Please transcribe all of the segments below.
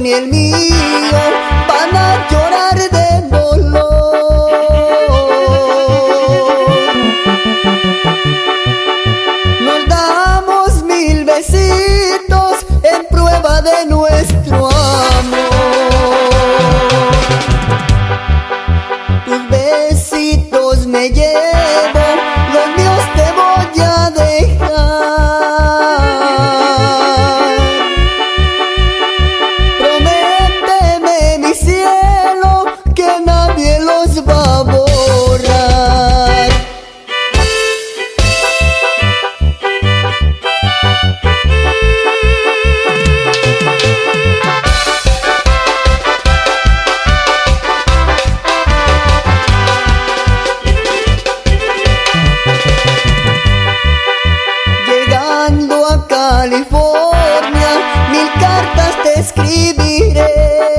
ni el mío van a llorar de dolor. Nos damos 1000 besitos en prueba de nuestro amor. Tus besitos me llevo, los míos te voy a dejar. Prométeme, mi cielo, que nadie los va a borrar. Llegando a California, 1000 cartas te escribiré,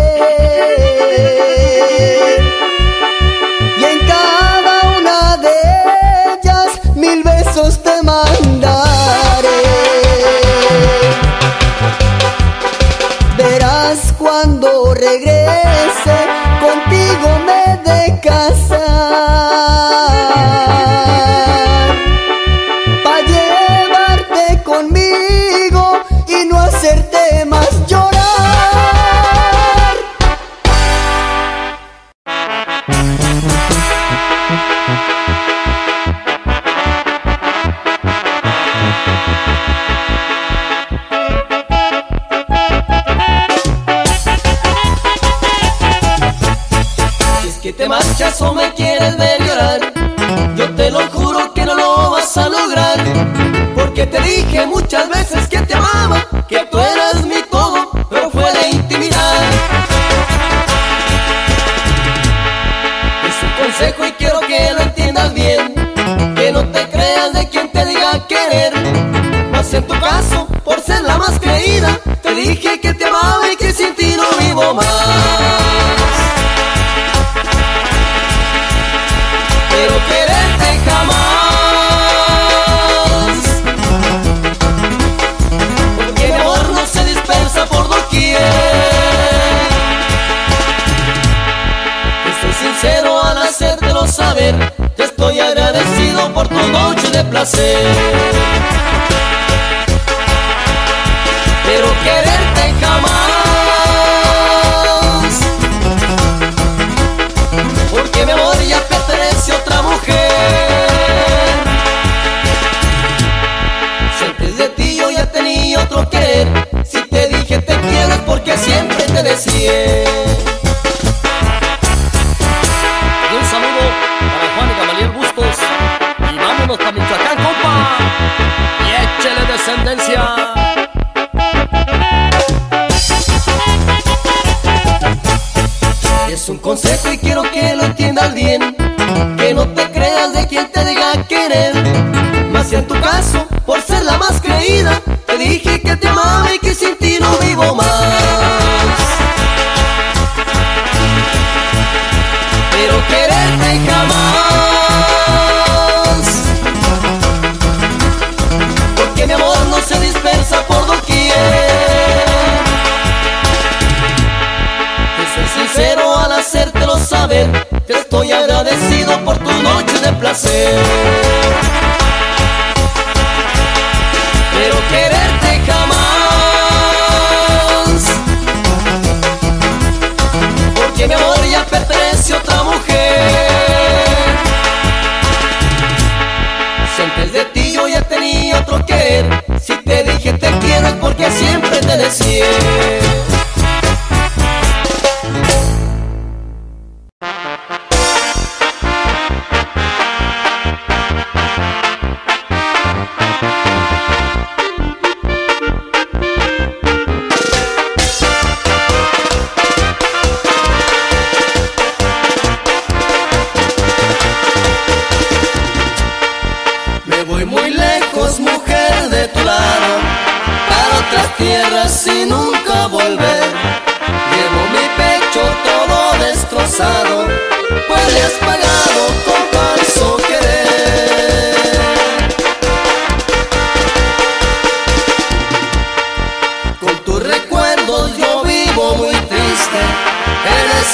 y en cada una de ellas 1000 besos te mandaré. Verás cuando regrese, contigo me he de casar, pa' llevarte conmigo y no hacerte más llorar. Si es que te marchas o me quieres ver llorar, yo te lo juro que no lo vas a lograr, porque te dije muchas veces que te amaba, que tú eras mi todo, pero fue de intimidad. Es un consejo y quiero que lo entiendas bien, que no te creas de quien te diga querer, mas en tu caso, por ser la más creída, te dije que te amaba y que sin ti no vivo más. Pero quererte jamás, porque mi amor no se dispersa por doquier. Estoy sincero al hacértelo saber, te estoy agradecido por tus noches de placer. Pero quererte jamás, porque mi amor ya pertenece a otra mujer. Si antes de ti yo ya tenía otro querer, si te dije te quiero es porque siempre te deseé. Y un saludo para Juan y Gamaliel Bustos, y vámonos para Michoacán, compa, y échele descendencia. Es un consejo y quiero que lo entiendas bien, que no te creas de quien te diga querer, mas si en tu caso, por ser la más creída, te dije que te amaba y que sin ti no vivo más. Pero quererte jamás, porque mi amor no se dispersa por doquier. Te soy sincero al hacértelo saber, te estoy agradecido por tus noches de placer. Pero quererte jamás, porque mi amor ya pertenece a otra mujer. Si antes de ti yo ya tenía otro querer, si te dije te quiero es porque siempre te deseé. Me voy muy lejos, mujer, de tu lado, para otras tierras y nunca volver. Llevo mi pecho todo destrozado, pues le has pagado con falso querer. Con tus recuerdos yo vivo muy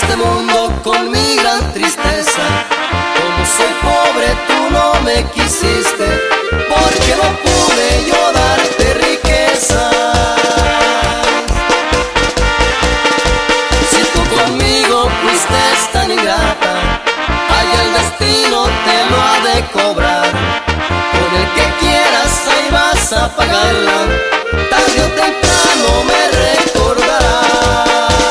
este mundo con mi gran tristeza. Como soy pobre tú no me quisiste, porque no pude yo darte riqueza. Si tú conmigo fuiste tan ingrata, allá el destino te lo ha de cobrar. Con el que quieras ahí vas a pagarla, tarde o temprano me recordarás.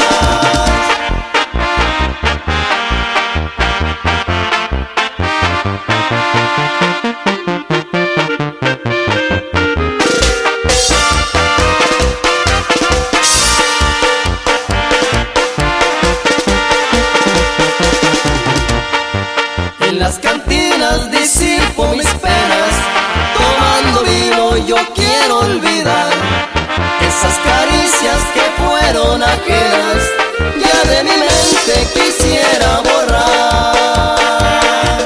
En las cantinas disipo mis penas, tomando vino yo quiero olvidar esas caricias que fueron ajenas, ya de mi mente quisiera borrar.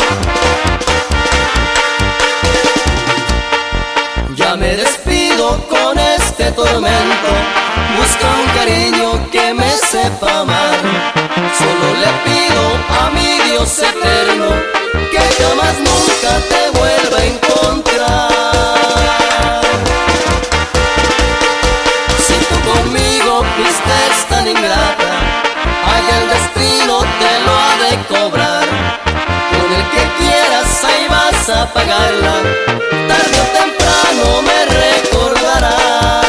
Ya me despido con este tormento, busca un cariño que me sepa amar. Solo le pido a mi Dios eterno que jamás nunca te vuelva a encontrar. Si tú conmigo fuiste tan ingrata, allá el destino te lo ha de cobrar. Con el que quieras ahí vas a pagarla, tarde o temprano me recordarás.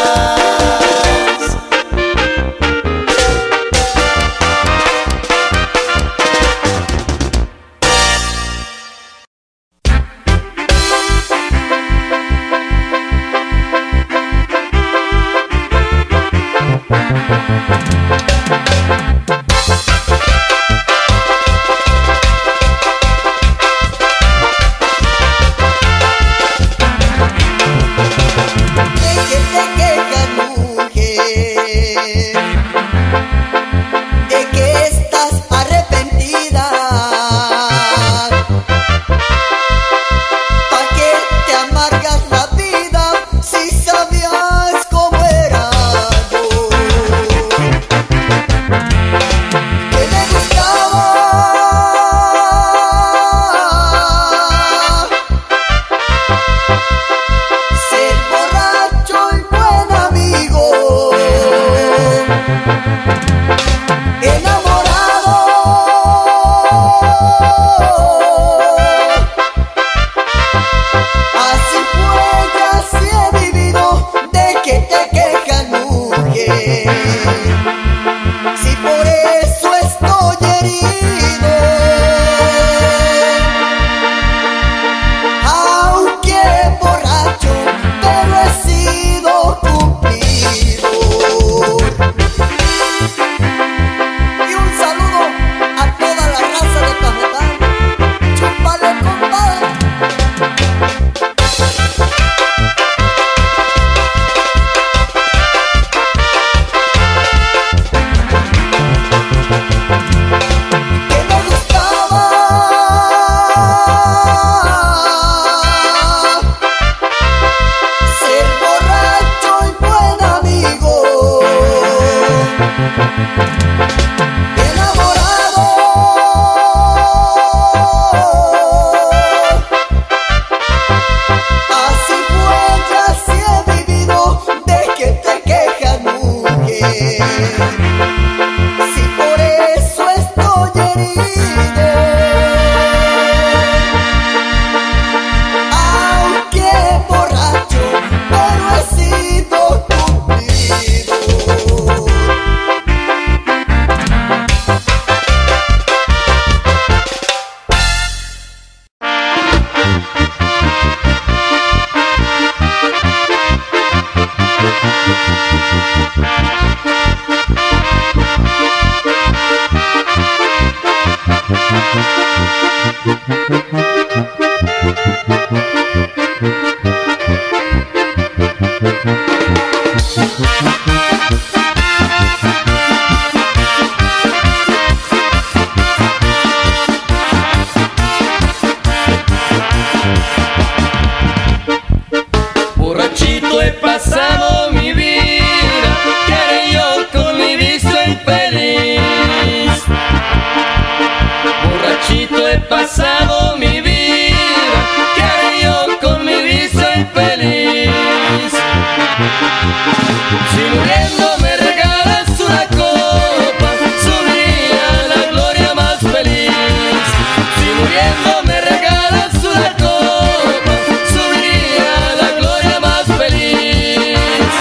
muriendo me regalas una copa, subiría a la gloria más feliz. Si muriendo me regalas una copa, subiría a la gloria más feliz.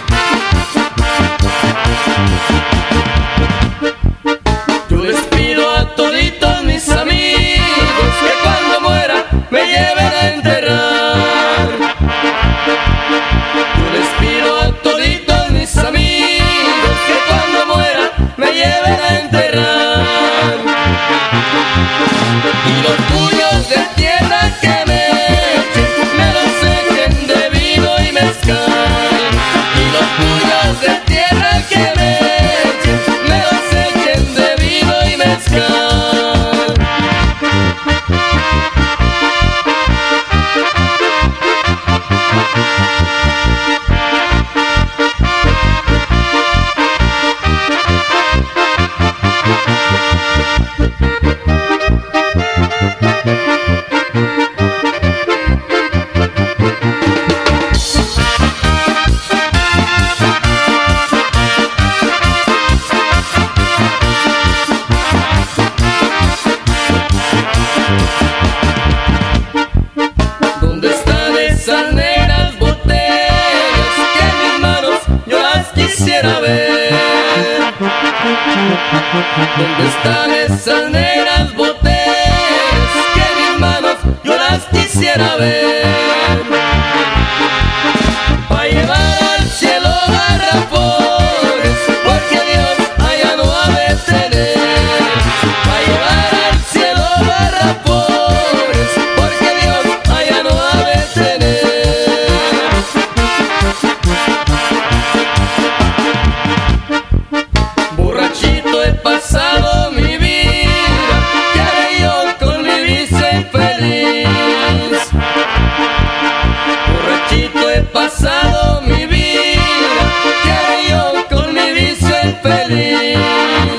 Yo les pido a toditos mis amigos que cuando muera me lleven a enterrar. Yo les pido a toditos mis amigos que cuando muera me lleven a enterrar. Y los puños de tierra que me echen, me los echen de vino y mezcal. Y los puños de tierra que me echen, me los echen de vino y mezcal. ¿Dónde están esas negras botellas que en mis manos yo las quisiera ver? ¿Dónde están esas negras botellas que en mis manos yo las quisiera ver? Pa' llevar al cielo garrafones, porque Dios allá no ha de tener. Pa' llevar al cielo garrafones, porque Dios allá no ha de tener. Borrachito he pasado mi vida, ¿qué haré yo con mi vicio infeliz? Borrachito he pasado mi vida, ¿qué haré yo con mi vicio infeliz?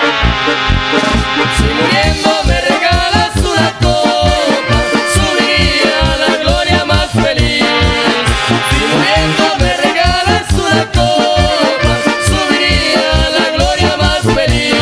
Si muriendo me regalas una copa, subiría a la gloria más feliz. Si muriendo me regalas una copa, subiría a la gloria más feliz.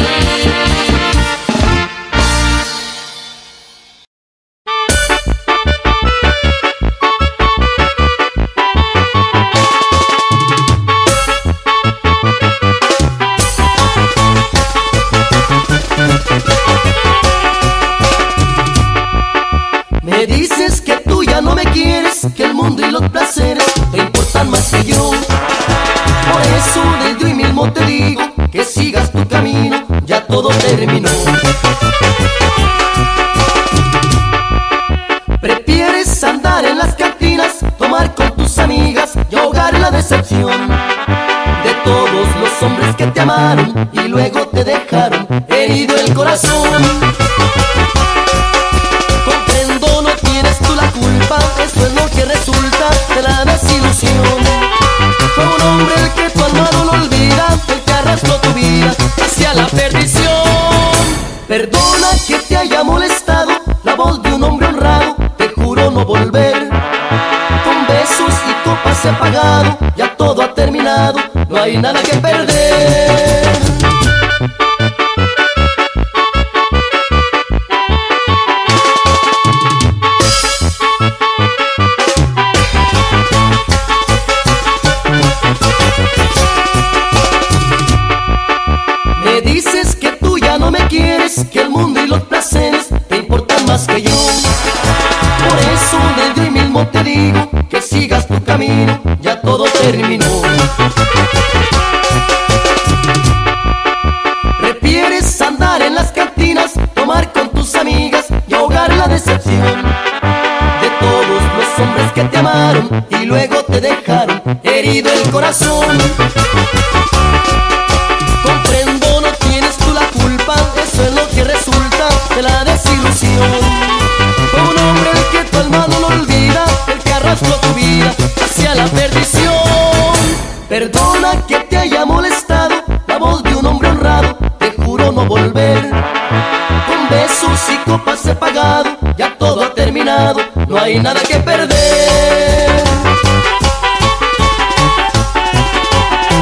Me dices que tú ya no me quieres, que el mundo y los placeres te importan más que yo. Por eso desde hoy mismo te digo que sigas tu camino, ya todo terminó. Prefieres andar en las cantinas, tomar con tus amigas y ahogar la decepción de todos los hombres que te amaron y luego te dejaron herido el corazón. Comprendo, no tienes tú la culpa, eso es lo que resulta de la desilusión. Fue un hombre el que tu alma no lo olvida, el que arrastró tu vida hacia la perdición. Perdona que te haya molestado la voz de un hombre honrado, te juro no volver. Con besos y copas he pagado, ya todo ha terminado, no hay nada que perder. Me dices que tú ya no me quieres, que el mundo y los placeres te importan más que yo. Por eso desde hoy mismo te digo que sigas tu camino, ya todo terminó. Prefieres andar en las cantinas, tomar con tus amigas y ahogar la decepción de todos los hombres que te amaron y luego te dejaron herido el corazón. Comprendo, no tienes tú la culpa, eso es lo que resulta de la desilusión. Fue un hombre el que tu alma no lo olvida, el que arrastró tu vida hacia la perdición. Perdona que te haya molestado la voz de un hombre honrado, te juro no volver. Con besos y copas he pagado, ya todo ha terminado, no hay nada que perder.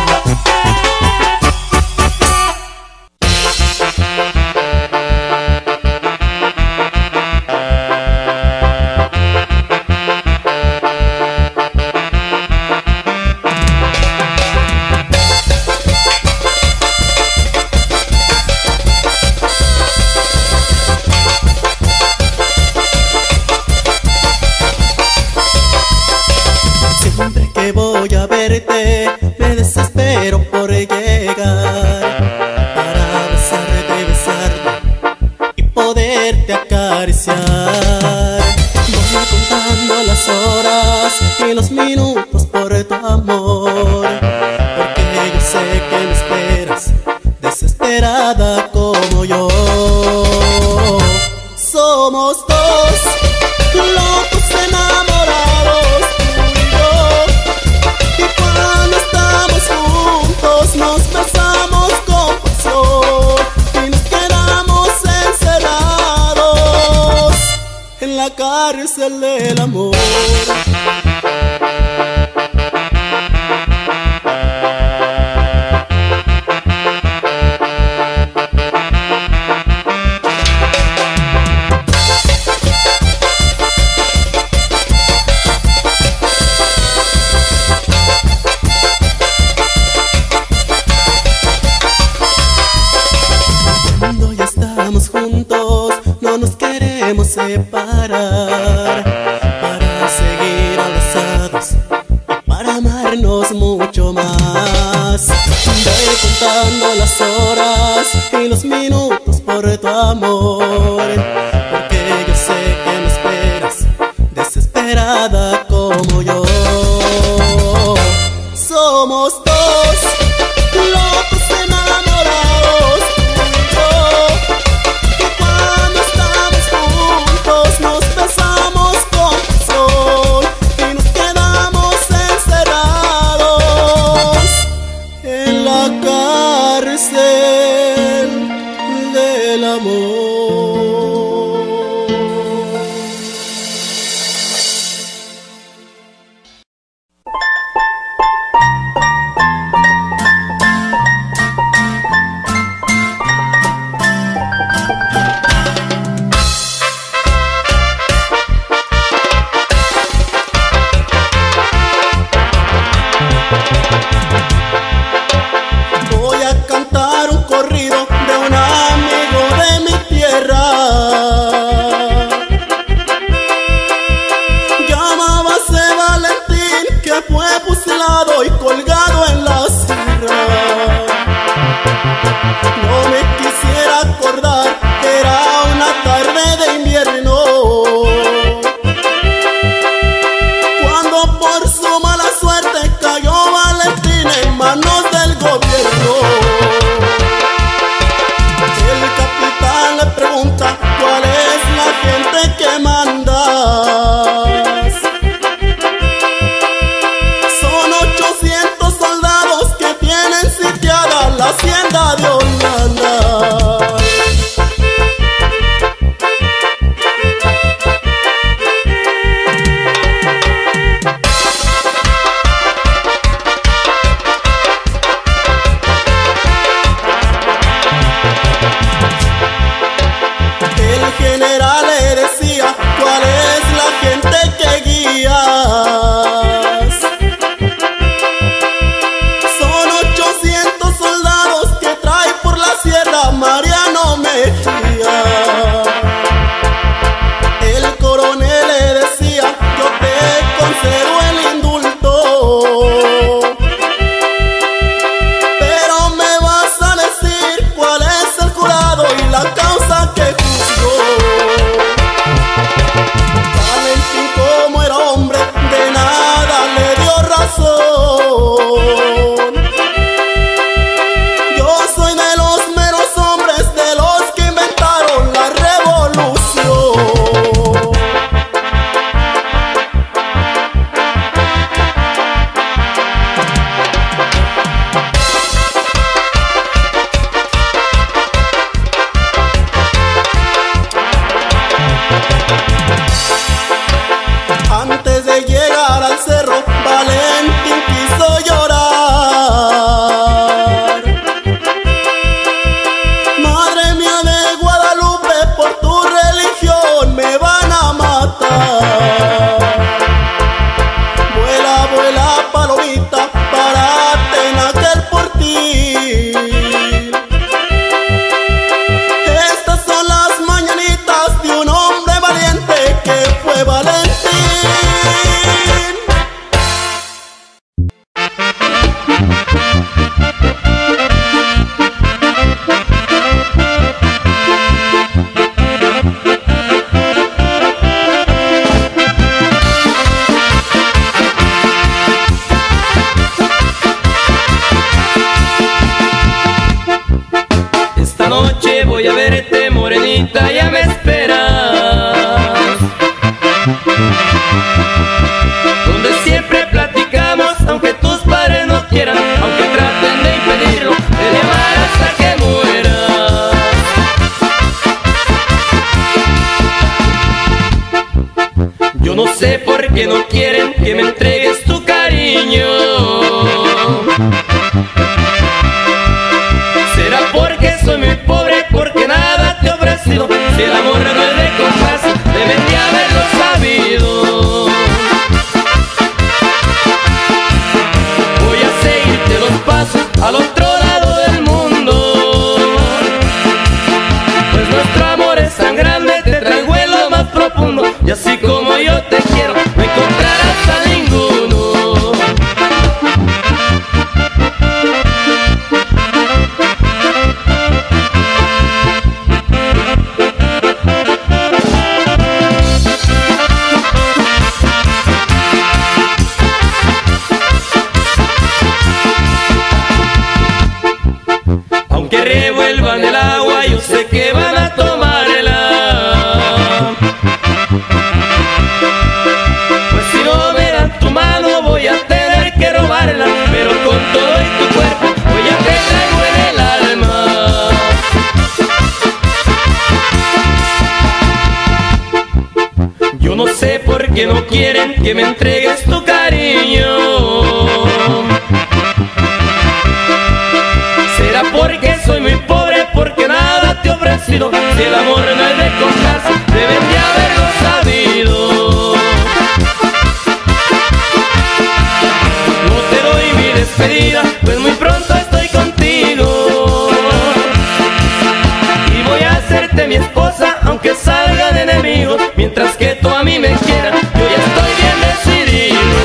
de llegar para besarte y besarte y poderte acariciar. Voy contando las horas y los minutos por tu amor, porque yo sé que me esperas desesperada como yo. Somos dos locos enamorados, tú y yo, y cuando estamos juntos nos besamos con pasión y nos quedamos encerrados en la cárcel del amor. Cuando ya estamos juntos, no nos queremos separar, para seguir abrazados y para amarnos mucho más. Voy contando las horas y los minutos por tu amor, porque yo sé que me esperas desesperada como yo. Somos dos locos enamorados, y cuando estamos juntos nos besamos con pasión y nos quedamos encerrados en la cárcel del amor. Voy a cantar un corrido de un amigo de mi tierra. Llamábase Valentín, que fue fusilado y colgado en la sierra. No me quisiera acordar, era una tarde de invierno, cuando por su mala suerte cayó Valentín en manos del gobierno. El capitán le pregunta: ¿cuál es la gente que mandas? Son 800 soldados que tienen sitiada la hacienda de Holanda. El general le decía: ¿cuál es la gente que guías? Son 800 soldados que trae por la sierra Mariano Mejía. El coronel le decía: yo te concedo el indulto, pero me vas a decir cuál es el jurado y la causa que juzgó. Valentín, como era hombre, de nada le dio razón. Yo soy de los meros hombres voy a verte, morenita, ya me esperas. Donde siempre platicamos, aunque tus padres no quieran, aunque traten de impedirlo, de llamar hasta que mueras. Yo no sé por qué no quieren que me entregues tu cariño. ¿Será porque soy muy pobre, porque nada te he ofrecido? Si el amor no es de comprarse, deben de haberlo sabido. Voy a seguirte los pasos al otro lado del mundo, pues nuestro amor es tan grande, te traigo en lo más profundo. Y así como yo te quiero, no encontrarás a ninguno. Aunque revuelvan el agua, yo sé que van a tomarla. Pues si no me dan tu mano, voy a tener que robarla. Pero con todo y tu cuerpo, voy a te traigo en el alma. Yo no sé por qué no quieren que me entregues tu cariño. ¿Será porque soy muy pobre, porque nada te he ofrecido? Si el amor no es de comprarse, deben de haberlo sabido. No te doy mi despedida, pues muy pronto estoy contigo. Y voy a hacerte mi esposa, aunque salgan enemigos. Mientras que tú a mí me quieras, yo ya estoy bien decidido.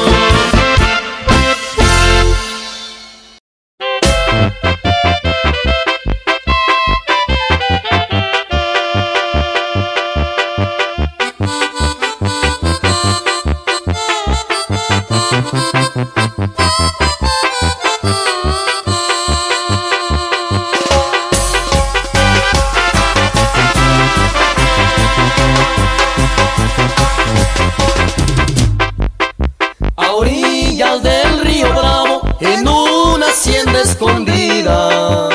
A orillas del río Bravo, en una hacienda escondida,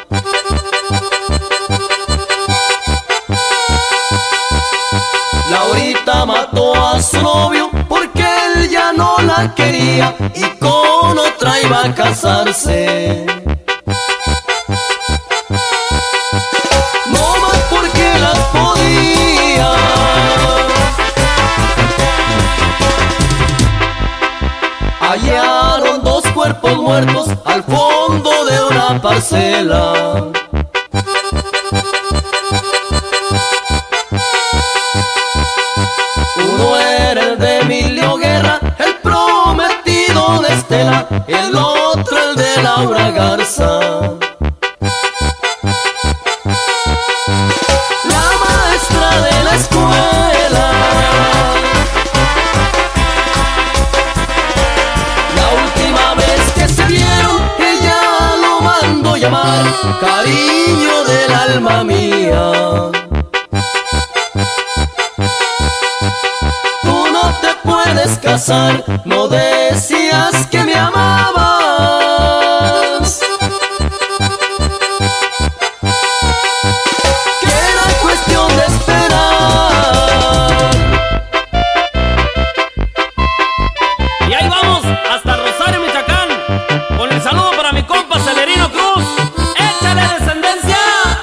Laurita mató a su novio porque él ya no la quería y con otra iba a casarse. No más porque las podía. Hallaron dos cuerpos muertos al fondo de una parcela. Uno era el de Emilio Guerra, el prometido de Estela, el otro el de Laura Garza. La maestra de la escuela. La última vez que se vieron, ella lo mandó llamar cariño del alma mía. Tú no te puedes casar, no decías que me amabas, que era cuestión de esperar. Y ahí vamos, hasta Rosario, Michoacán, con el saludo para mi compa Celerino Cruz. ¡Échale, descendencia!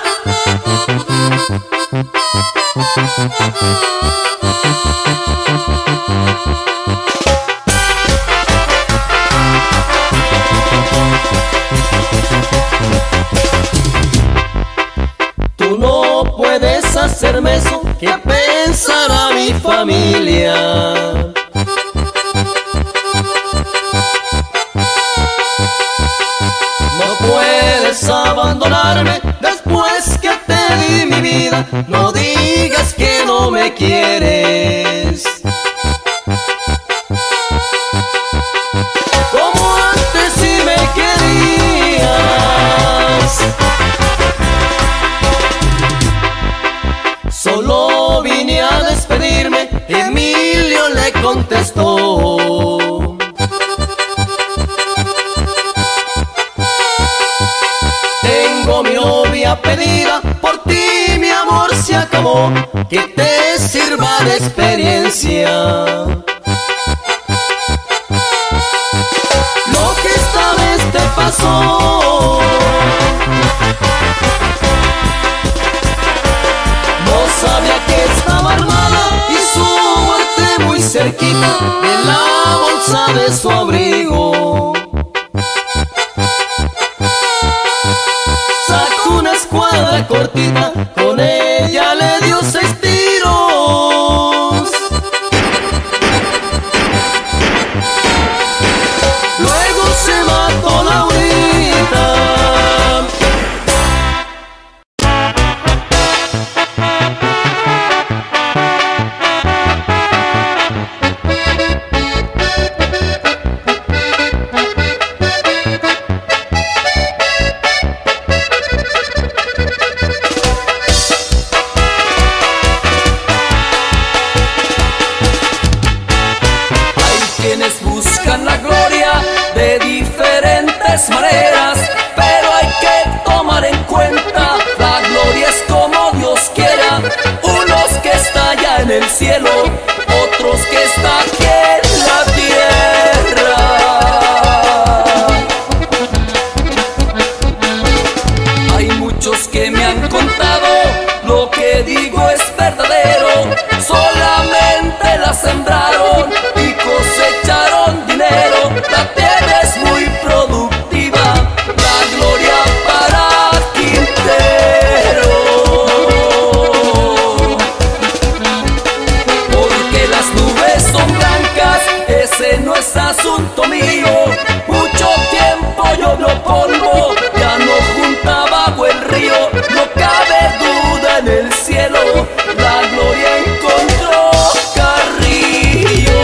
Tú no puedes hacerme eso, que pensará mi familia. No puedes abandonarme después que te di mi vida. No digas que no me quieres. Como antes si me querías. pedida, por ti mi amor se acabó, que te sirva de experiencia. Lo que esta vez te pasó, no sabía que estaba armada y su muerte muy cerquita de la bolsa de su abrigo. Sacó una escuadra cortita, con ella le dio 6 tiros. Luego se mató Laurita. Quienes buscan la gloria de diferentes maneras, pero hay que tomar en cuenta, la gloria es como Dios quiera. Unos que está allá en el cielo, otros que está aquí en la tierra. Hay muchos que me han contado, lo que digo es verdadero, solamente la sembraron y cosecharon dinero. La tierra es muy productiva, la gloria para Quintero. Porque las nubes son blancas, ese no es asunto mío. Mucho tiempo llovió polvo, ya no juntaba agua el río. No cabe duda en el cielo, la gloria encontró carrillo.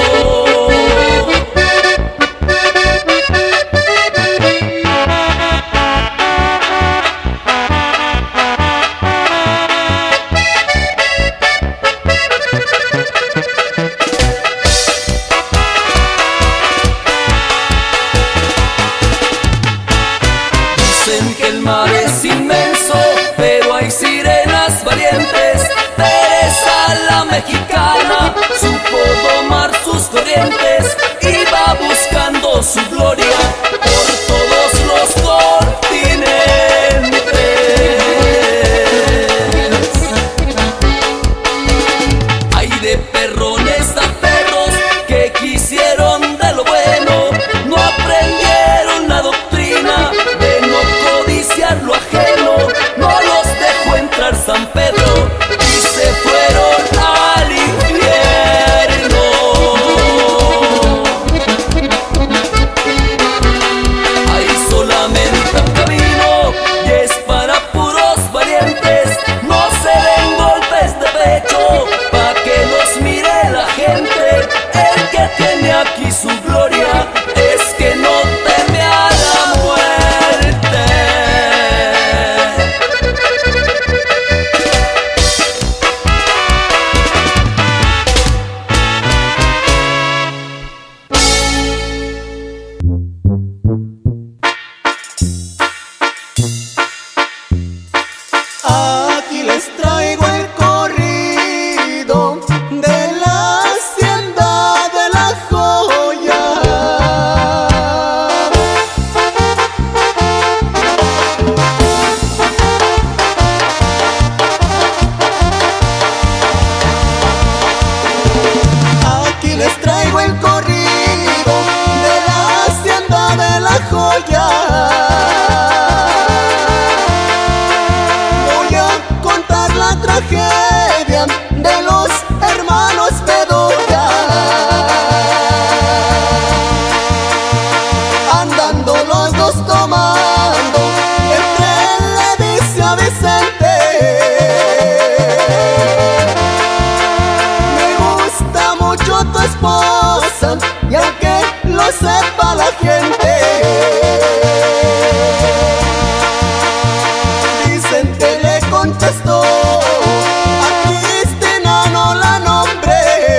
Dicen que el mar es inmenso, pero hay sirenas valientes. Teresa la mexicana supo domar sus corrientes, iba buscando su gloria por todos los continentes. Hay de perrones a perros que quisieron de lo bueno, no aprendieron la doctrina de no codiciar lo ajeno. No los dejó entrar San Pedro y se fueron al infierno. Hay solamente un camino y es para puros valientes. No se den golpes de pecho pa' que los mire la gente. El que tiene aquí su gloria es que no teme a la muerte. Aquí les traigo el corrido de la hacienda de la joya. Aquí les traigo el corrido de la hacienda de la joya. La tragedia de los hermanos Bedoya, andando los dos tomando, entre él le dice a Vicente: me gusta mucho tu esposa, y aunque lo sepa la gente, Vicente le contestó: a Cristina no la nombres,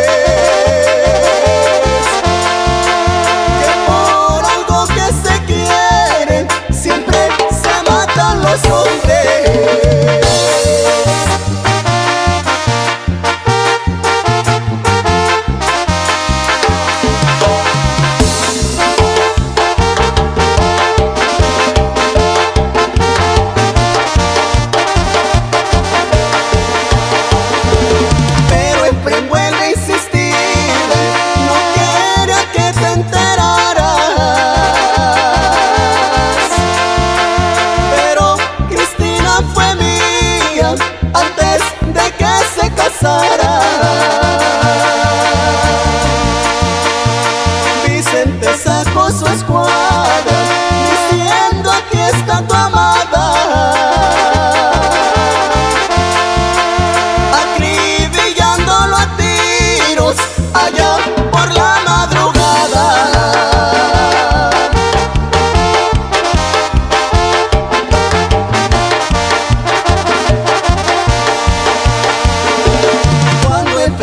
que por algo que se quieren siempre se matan los hombres.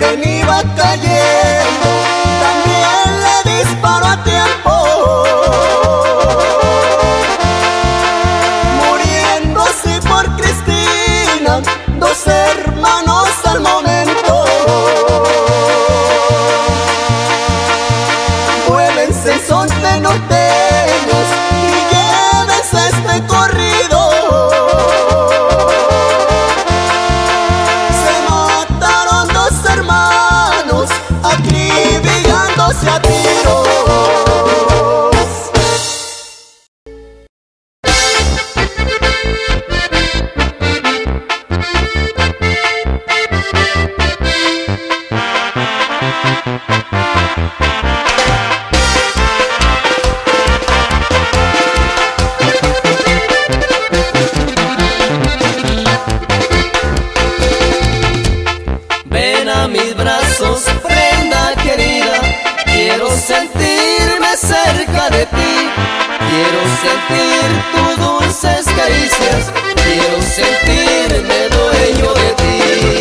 tren iba cayendo, también le disparó a tiempo, muriendo así por Cristina, dos hermanos al momento. Vuélense en son de norteños y llévense este corrido. Se mataron dos hermanos acribillándose a tiros. Ven a mis brazos, prenda querida, quiero sentirme cerca de ti, quiero sentir tus dulces caricias, quiero sentirme dueño de ti.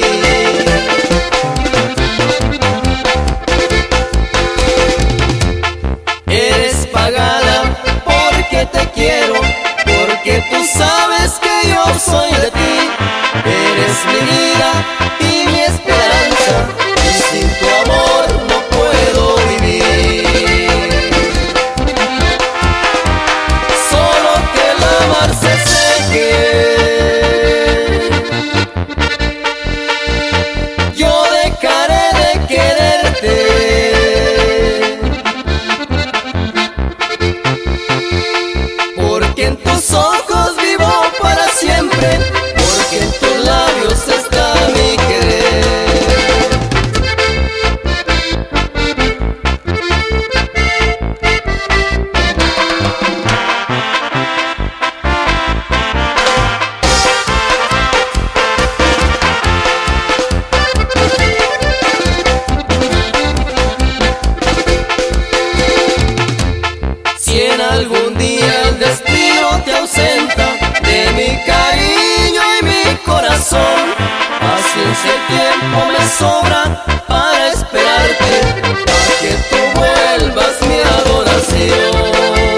Eres pagada porque te quiero, porque tú sabes que yo soy de ti. Eres mi vida y mi esperanza, y sin tu amor no puedo vivir. Solo que el amar se seque, yo dejaré de quererte. Porque en tus ojos vivo para siempre, porque en tus labios está mi querer. Si en algún día el destino te ausenta de mi cariño y mi corazón, paciencia y tiempo me sobra para esperarte, para que tú vuelvas mi adoración.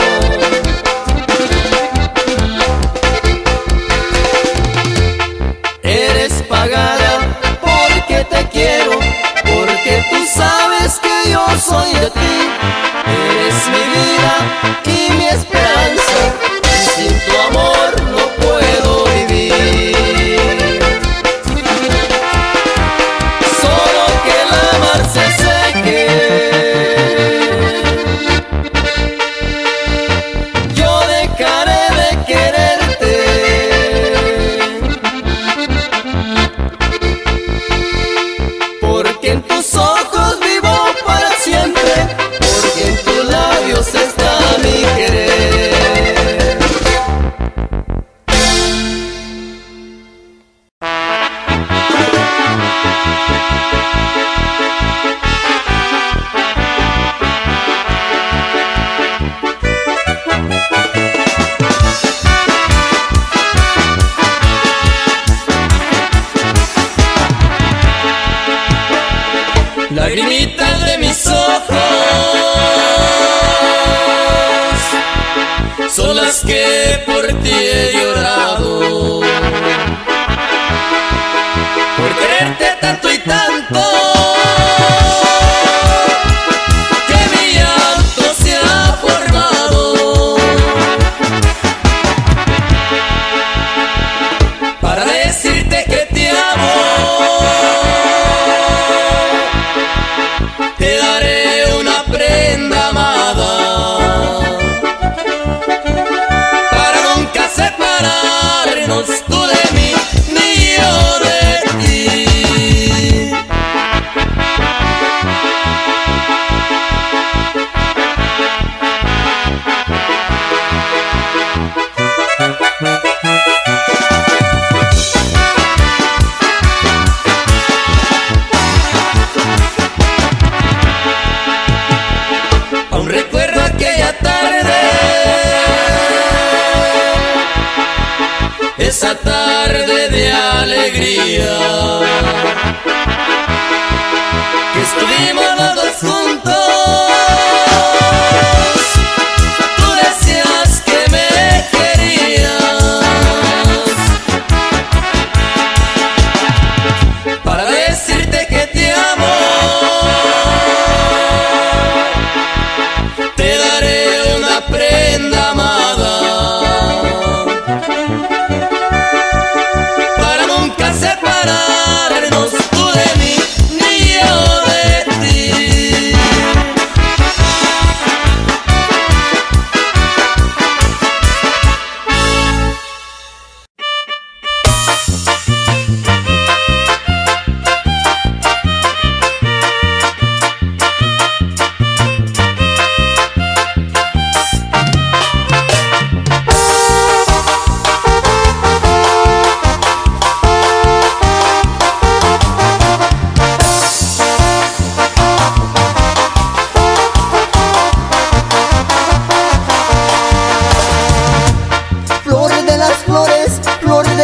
Eres pagada porque te quiero, porque tú sabes que yo soy de ti. Eres mi vida y mi esperanza, y sin tu amor no puedo vivir. Solo que el amar se seque, yo dejaré de quererte. Porque en tus ojos vivo para siempre, porque en tus labios está mi querer. Lagrimitas de mis ojos son las que por ti he llorado, por quererte tanto y tanto, que mi llanto se ha formado para decirte que te amo. Te daré una prenda amada para nunca separarnos, tú de mí ni yo de ti. Aún recuerdo aquella tarde, esa tarde de alegría,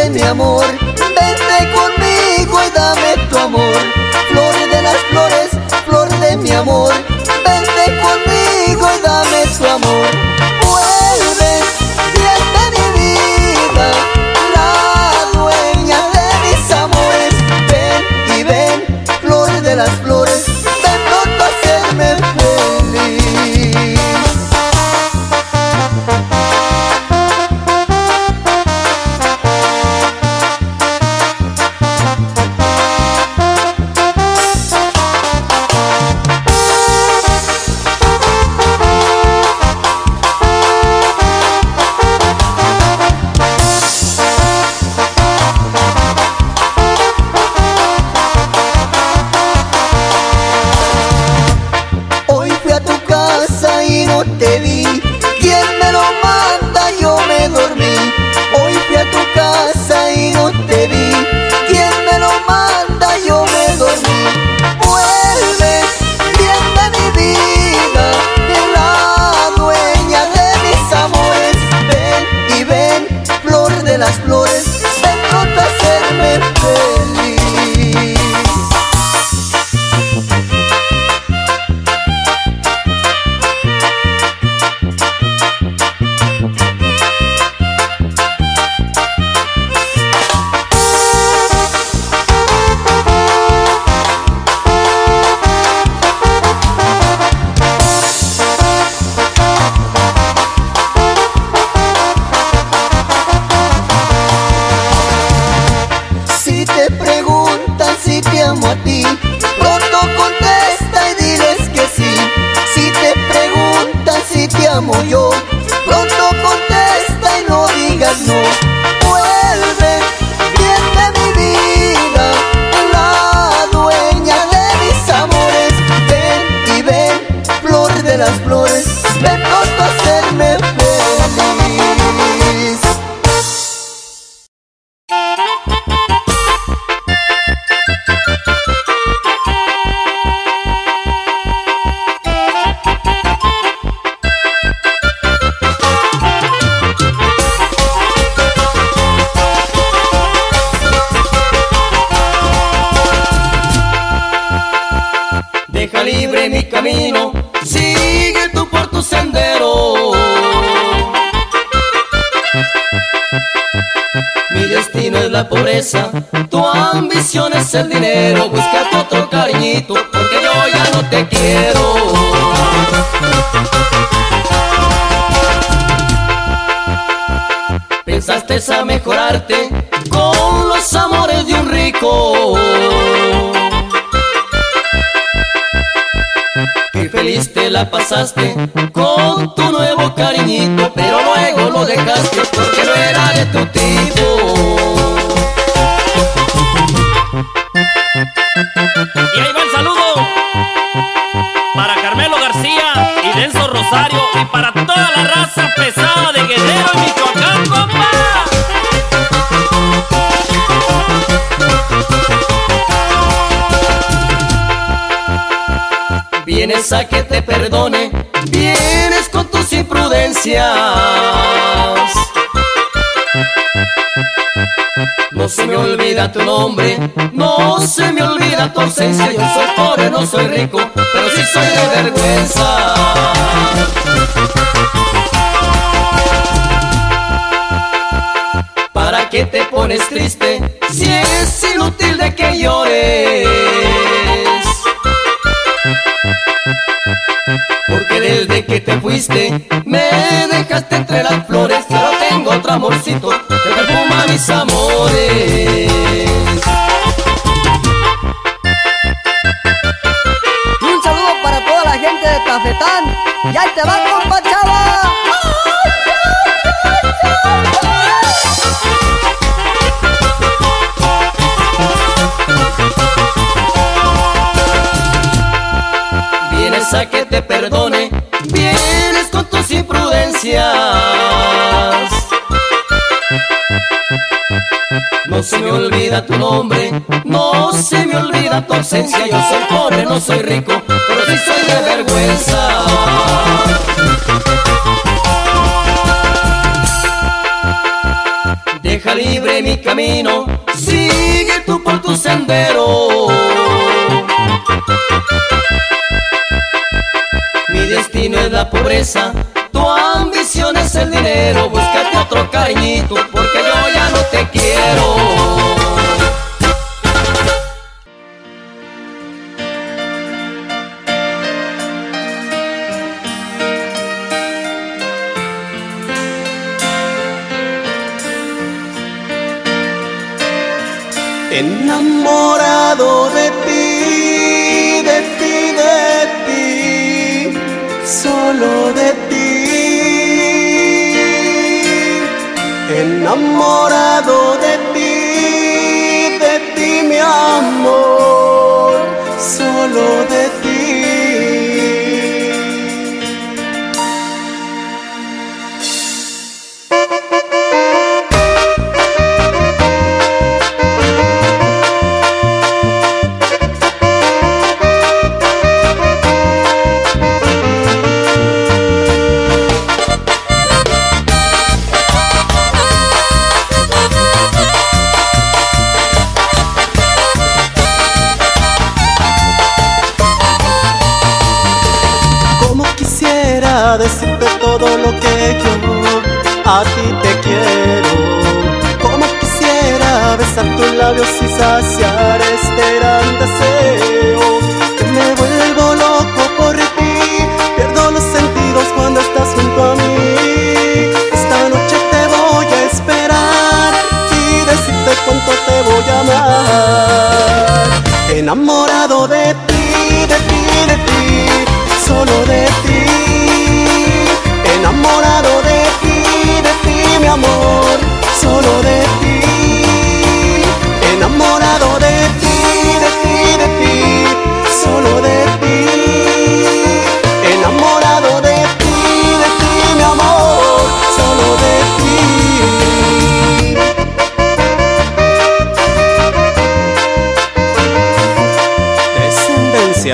mi amor, vente conmigo y dame tu amor. Flor de las flores, flor de mi amor, vente conmigo y dame tu amor. Vuelve, bien de mi vida, la dueña de mis amores. Ven y ven, flor de las flores, ven pronto a hacerme feliz. Hoy fui a tu casa y no te vi. ¿Quién me lo manda? Yo me dormí. Hoy fui a tu casa y no te vi. ¿Quién me lo manda? Yo me dormí. Vuelve, bien de mi vida, la dueña de mis amores. Ven y ven, flor de las flores, ven pronto a hacerme feliz. Si te preguntan si te amo a ti, pronto contesta y diles que sí. Si te preguntan si te amo yo, pronto contesta y no digas no. Vuelve, bien de mi vida, la dueña de mis amores. Ven y ven, flor de las flores, ven pronto a hacerme feliz. Deja libre mi camino, sigue tú por tu sendero. Mi destino es la pobreza, tu ambición es el dinero. Búscate otro cariñito, porque yo ya no te quiero. Pensaste a mejorarte con los amores de un rico. Qué feliz te la pasaste con tu nuevo cariñito, pero luego lo dejaste porque no era de tu tipo. Y ahí va el saludo para Carmelo García y Denso Rosario, y para toda la raza pesada de Guerrero y Michoacán, compa. Vienes a que te perdone, vienes con tus imprudencias. No se me olvida tu nombre, no se me olvida tu ausencia. Yo soy pobre, no soy rico, pero sí soy de vergüenza. ¿Para qué te pones triste si es inútil de que llores? Porque desde que te fuiste me dejaste entre las flores. Ahora tengo otro amorcito que perfuma mis amores. Y un saludo para toda la gente de Cafetán. Y ahí te va, compa Chava. Vienes a que te perdone, vienes con tus imprudencias. No se me olvida tu nombre, no se me olvida tu ausencia. Yo soy pobre, no soy rico, pero sí soy de vergüenza. Deja deja libre mi camino, sigue tú por tu sendero. Mi destino es la pobreza, tu ambición es el dinero. Búscate otro cariñito porque yo ya no te quiero. Enamorado de ti, de ti, de ti, solo de ti. Enamorado de ti, mi amor, solo de ti. Decirte todo lo que yo a ti te quiero. Como quisiera besar tus labios y saciar este gran deseo. Que me vuelvo loco por ti, pierdo los sentidos cuando estás junto a mí. Esta noche te voy a esperar y decirte cuánto te voy a amar. Enamorado de ti, de ti, de ti, solo de ti. Enamorado de ti, mi amor, solo de ti. Enamorado de ti, solo de ti. Enamorado de ti, mi amor, solo de ti. Descendencia.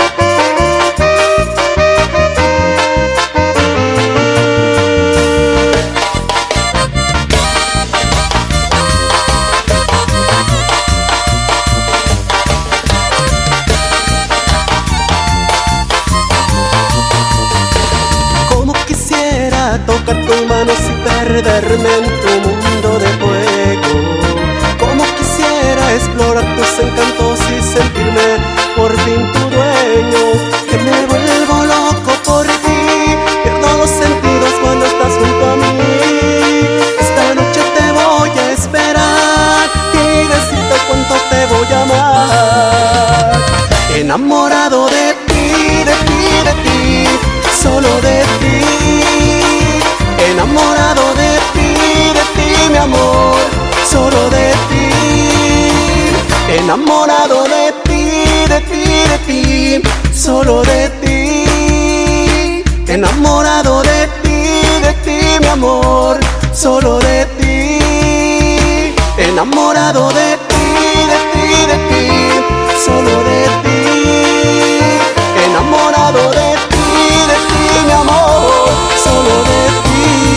Tocar tus manos y perderme en tu mundo de fuego. Como quisiera explorar tus encantos y sentirme por fin tu dueño. Que me vuelvo loco por ti, pierdo los sentidos cuando estás junto a mí. Esta noche te voy a esperar y decirte cuánto te voy a amar. Enamorado de ti, de ti, de ti, solo de ti. Enamorado de ti, mi amor, solo de ti. Enamorado de ti, de ti, solo de ti. Enamorado de ti, mi amor, solo de ti. Enamorado de ti, solo de ti. Enamorado de ti, mi amor, solo de ti.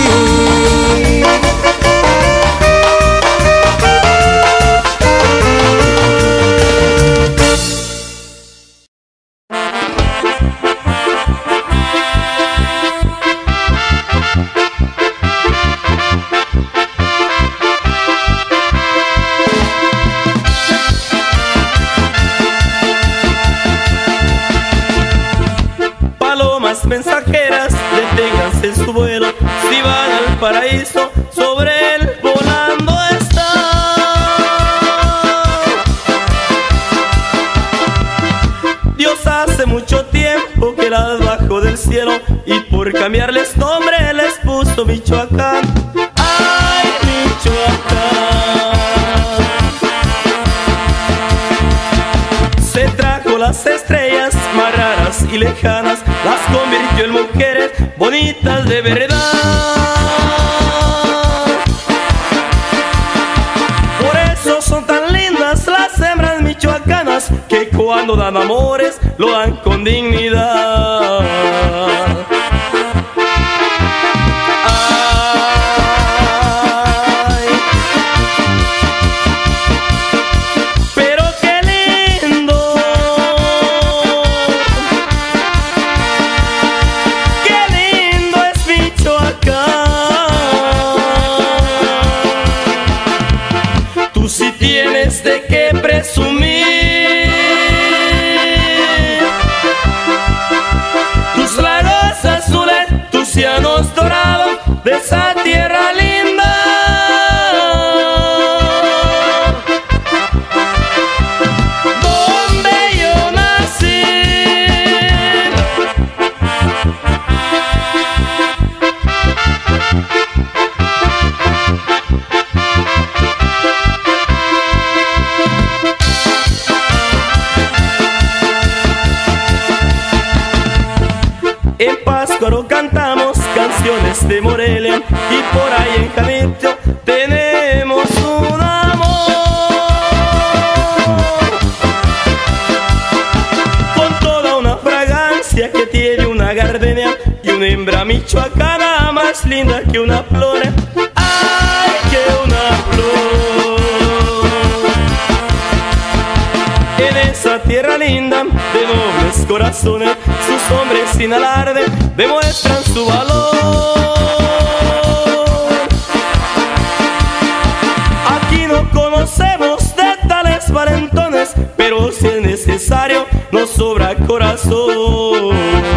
Mensajeras, deténganse su vuelo, si van al paraíso, sobre él volando está. Dios hace mucho tiempo que las bajó del cielo y por cambiarles nombre les puso Michoacán. ¡Ay, Michoacán! Se trajo las estrellas más raras y lejanas, las convirtió en mujeres bonitas de verdad. Por eso son tan lindas las hembras michoacanas, que cuando dan amores lo dan con dignidad. Ay, Dolores de Morelia y por ahí en Jalisco tenemos un amor con toda una fragancia que tiene una gardenia y una hembra michoacana más linda que una flor. ¡Ay, que una flor! En esa tierra linda de nobles corazones, sus hombres sin alarde demuestran su valor. Aquí no conocemos de tales valentones, pero si es necesario nos sobra corazón.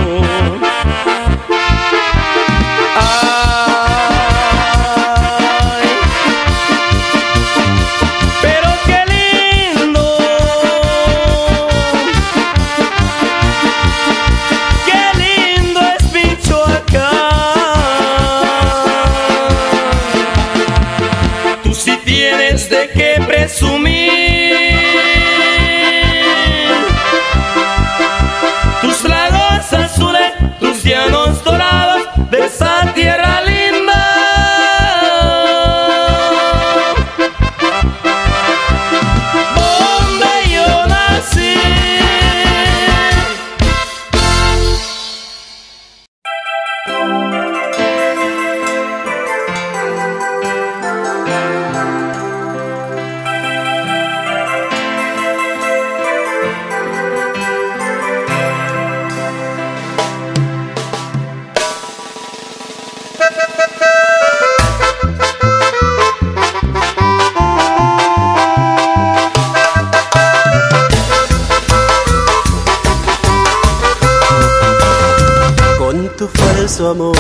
De qué presumir, tus lagos azules, tus llanos dorados de esa tierra linda, donde yo nací. Tu falso amor,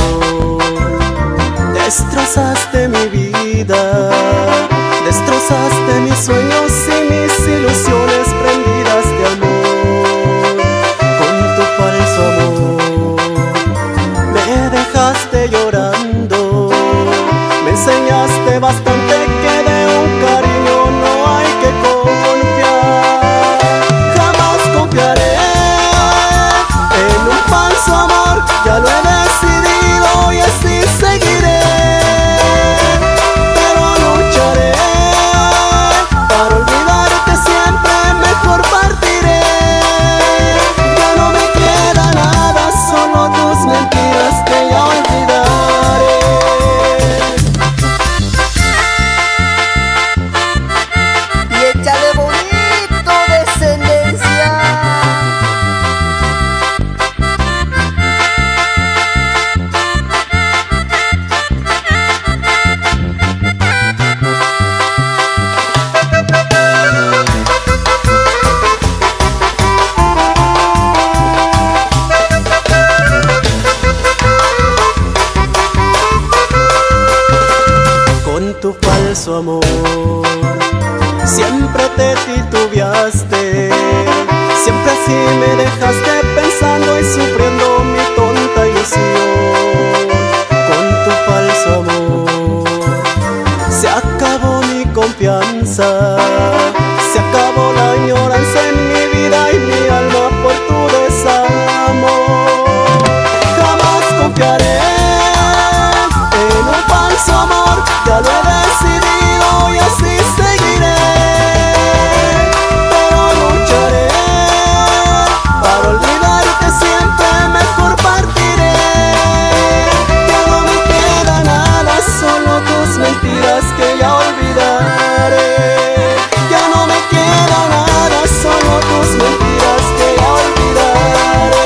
destrozaste mi vida, destrozaste mis sueños y mis ilusiones prendidas de amor. Con tu falso amor me dejaste llorando, me enseñaste bastante que de un cariño no hay que confiar. Jamás confiaré en un falso amor, ya lo he decidido y así seguiré, pero lucharé para olvidarte siempre, mejor partiré. Ya no me queda nada, solo tus mentiras que ya olvidaré. Y échale bonito, descendencia. Tu falso amor, siempre te titubeaste, siempre así me dejaste pensando y sufriendo mi tonta ilusión. Con tu falso amor se acabó mi confianza, se acabó la añoranza en mi vida y mi alma por tu desamor. Jamás confiaré en un falso amor, ya lo he decidido y así seguiré, pero lucharé para olvidarte siempre, mejor partiré. Ya no me queda nada, solo tus mentiras que ya olvidaré. Ya no me queda nada, solo tus mentiras que ya olvidaré.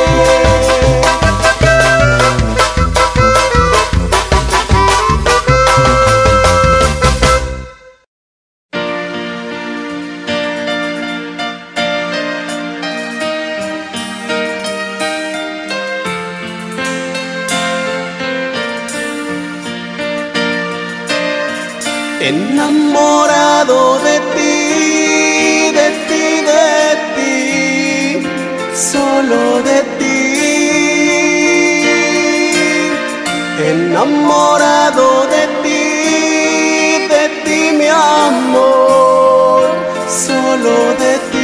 Enamorado de ti, de ti, de ti, solo de ti. Enamorado de ti, mi amor, solo de ti.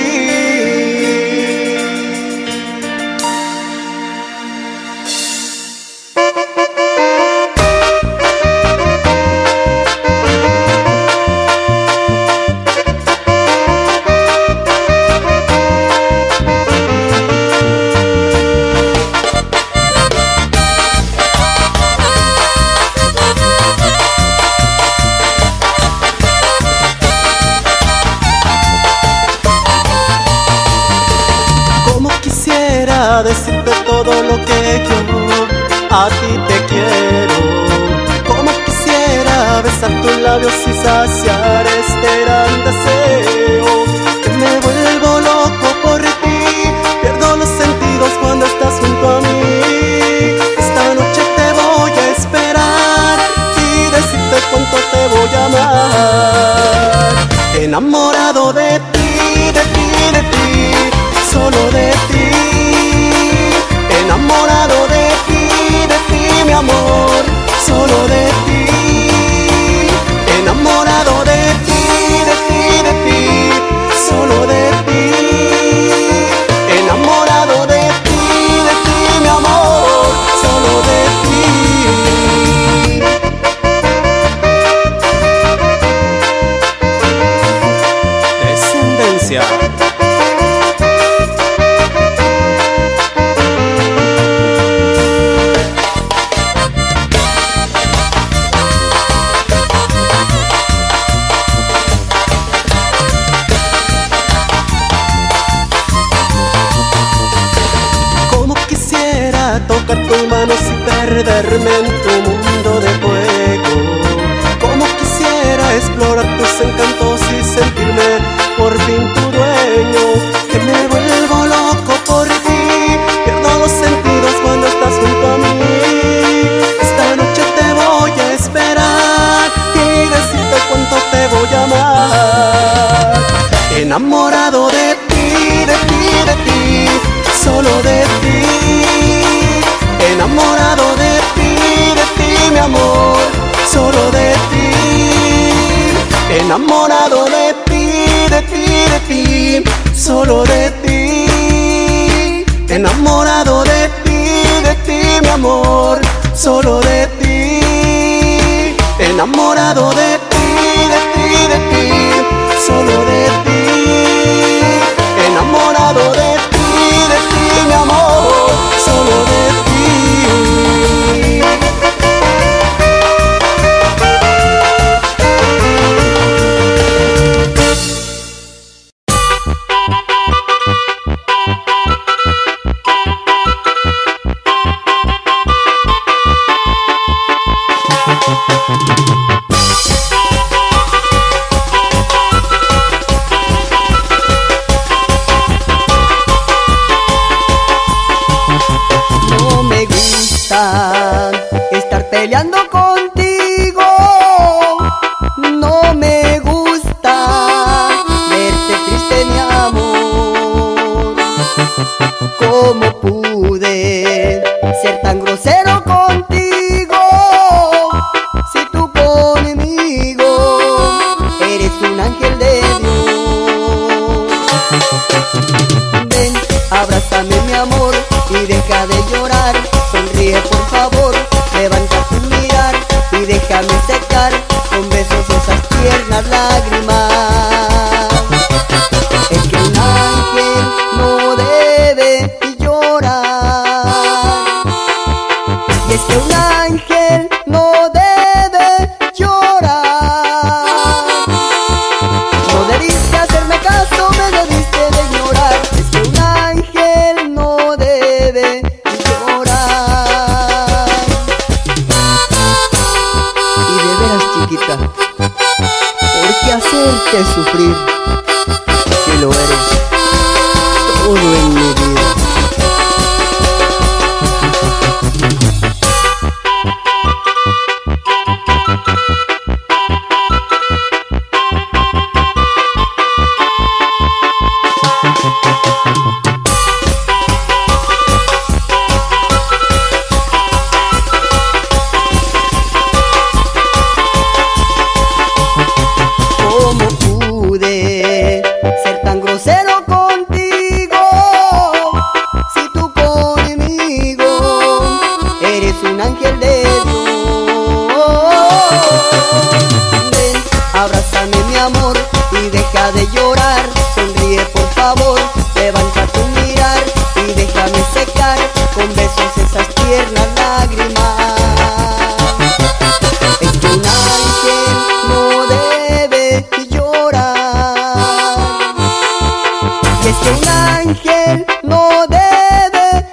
quisiera decirte todo lo que yo a ti te quiero. Como quisiera besar tus labios y saciar este gran deseo. Que me vuelvo loco por ti, pierdo los sentidos cuando estás junto a mí. Esta noche te voy a esperar y decirte cuánto te voy a amar. Enamorado de ti, de ti, de ti, solo de ti. Enamorado de ti, mi amor, solo de ti. Enamorado de ti, de ti, de ti, solo de ti. Enamorado de ti, mi amor, solo de ti. Descendencia. Tocar tus manos y perderme en tu mundo de fuego. Como quisiera explorar tus encantos y sentirme por fin tu dueño. Que me vuelvo loco por ti, pierdo los sentidos cuando estás junto a mí. Esta noche te voy a esperar y decirte cuánto te voy a amar. Enamorado de ti, de ti, de ti, solo de ti. Enamorado de ti, mi amor, solo de ti. Enamorado de ti, de ti, de ti, solo de ti. Enamorado de ti, mi amor, solo de ti. Enamorado de ti, de ti, solo de ti. Enamorado de ti, mi amor, solo de ti. No me gusta estar peleando contigo, no me gusta verte triste, mi amor. ¿Cómo pude ser tan grosero contigo? Si tú conmigo eres un ángel de Dios. Ven, abrázame, mi amor, y deja de llorar. Sonríe, por favor, levanta tu mirar y déjame secar con besos esas tiernas lágrimas. Es que un ángel no debe llorar, y es que un ángel no debe llorar. No debiste hacerme caso, me debiste de ignorar. Es que un ángel no debe llorar. Y de veras, chiquita, ¿por qué hacerte sufrir si lo eres todo en mi vida? ¿Cómo pude ser tan grosero contigo? Si tú conmigo eres un ángel de Dios. Ven, abrázame, mi amor, y deja de llorar. Sonríe, por favor, levanta tu mirar y déjame secar con besos esas tiernas lágrimas. Es que un ángel no debe llorar, y es que un ángel no debe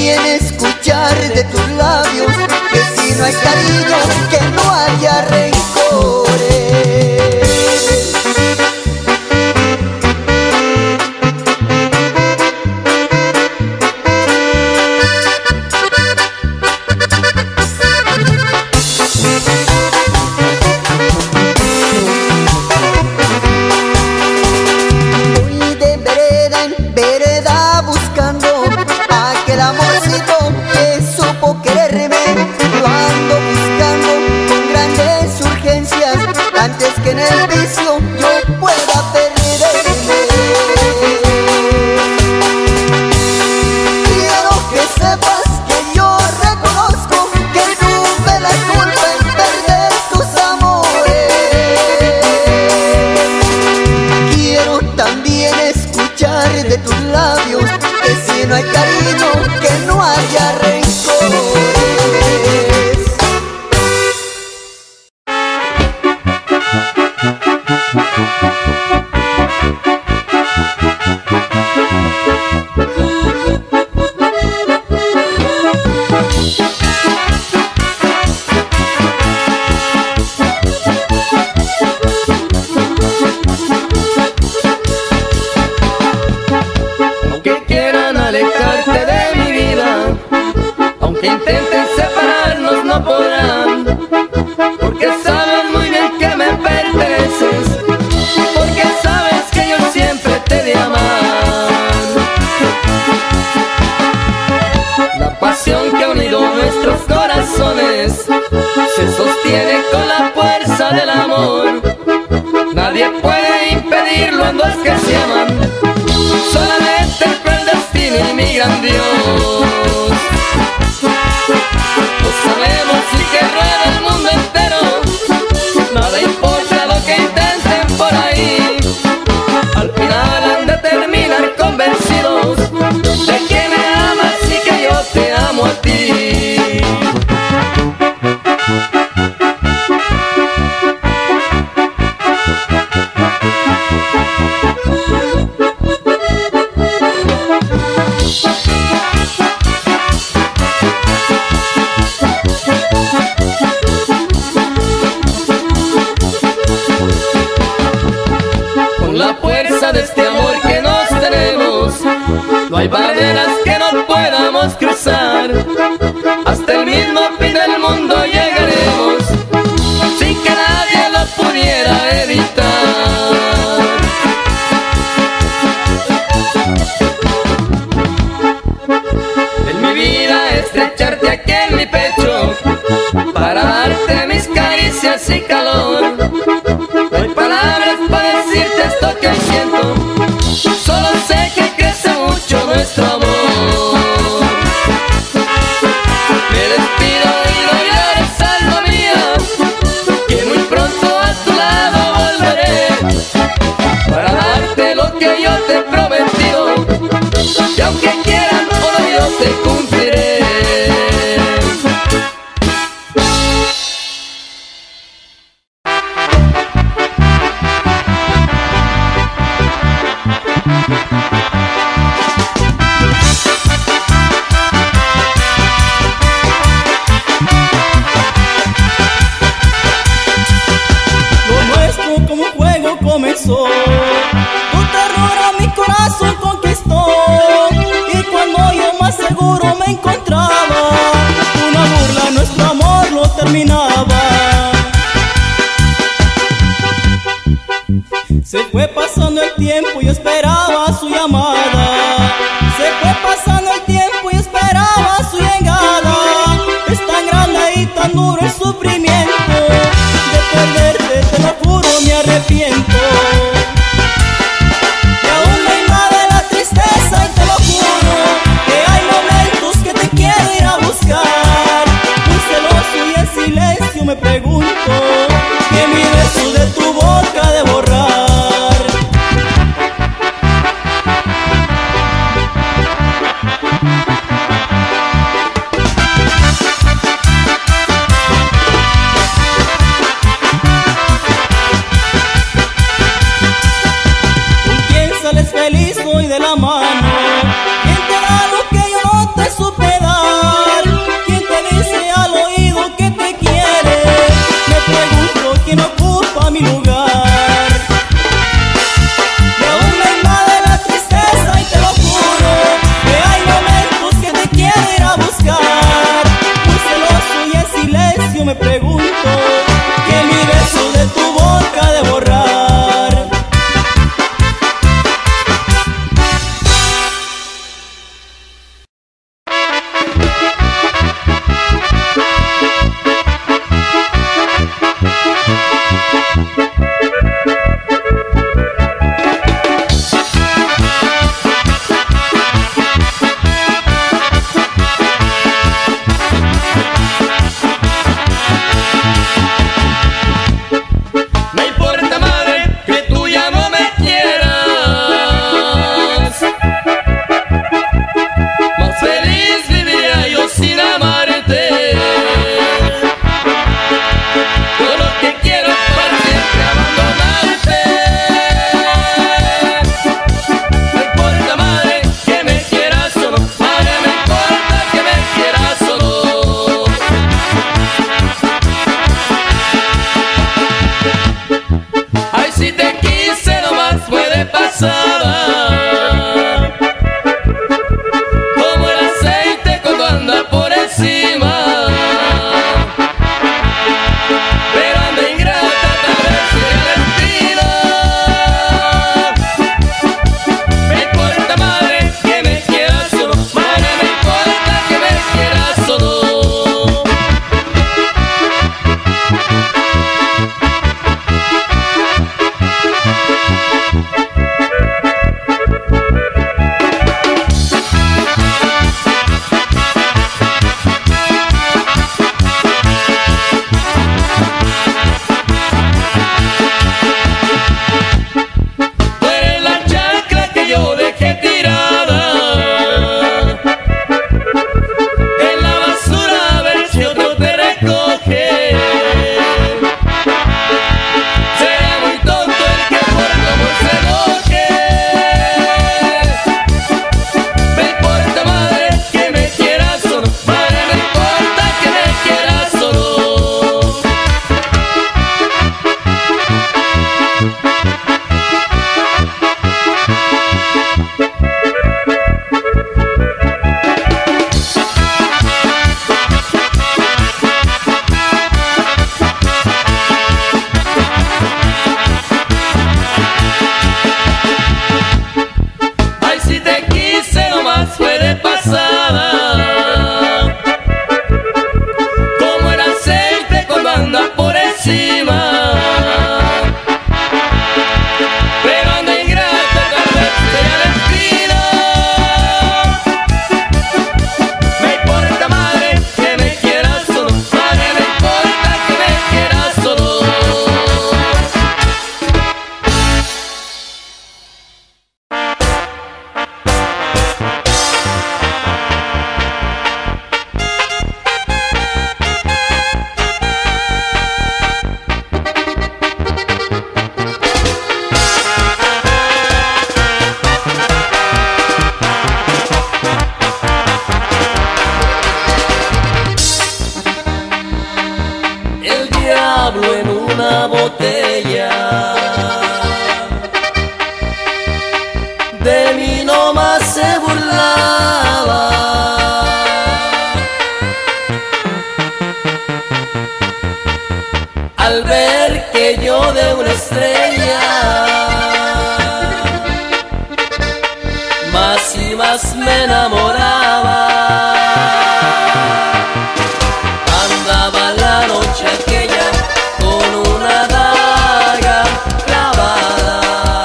también escuchar de tus labios que si no hay cariño, que no haya rencores. Voy de vereda en vereda buscando aquel amorcito que supo quererme. Lo ando buscando con grandes urgencias antes que en el vicio yo pueda perderme. Quiero que sepas que yo reconozco que tuve la culpa en perder tus amores. Quiero también escuchar de tus labios que si no hay cariño, que no haya rencores. Aunque quieran alejarte de mi vida, aunque intenten separarnos no podrán, porque saben muy bien que me perteneces, porque sabes que yo siempre te he de amar. La pasión que ha unido nuestros corazones se sostiene con la fuerza del amor. Nadie puede impedirlo en dos que se aman, solamente el cruel destino y mi gran Dios. Lo sabemos y que rueda el mundo entero, nada importa lo que intenten por ahí, al final han de terminar convencidos de que me amas y que yo te amo a ti. Con la fuerza de este amor que nos tenemos, no hay barreras que no podamos cruzar. Hasta el mismo fin del mundo llegaremos, sin que nadie lo pudiera evitar. En mi vida estrecharte aquí en mi pecho, para darte mis caricias y calor. No hay palabras para decirte esto que siento, solo sé que crece mucho nuestro amor. Me despido y no llores, alma mía, que muy pronto a tu lado volveré, para darte lo que yo te he prometido, y aunque quieran o no yo te cumpliré. Lo nuestro como juego comenzó, tu terror a mi corazón conquistó, y cuando yo más seguro me encontré, una botella. De mí nomás se burlaba. Al ver que yo de una estrella más y más me enamoraba. Andaba la noche aquella con una daga clavada.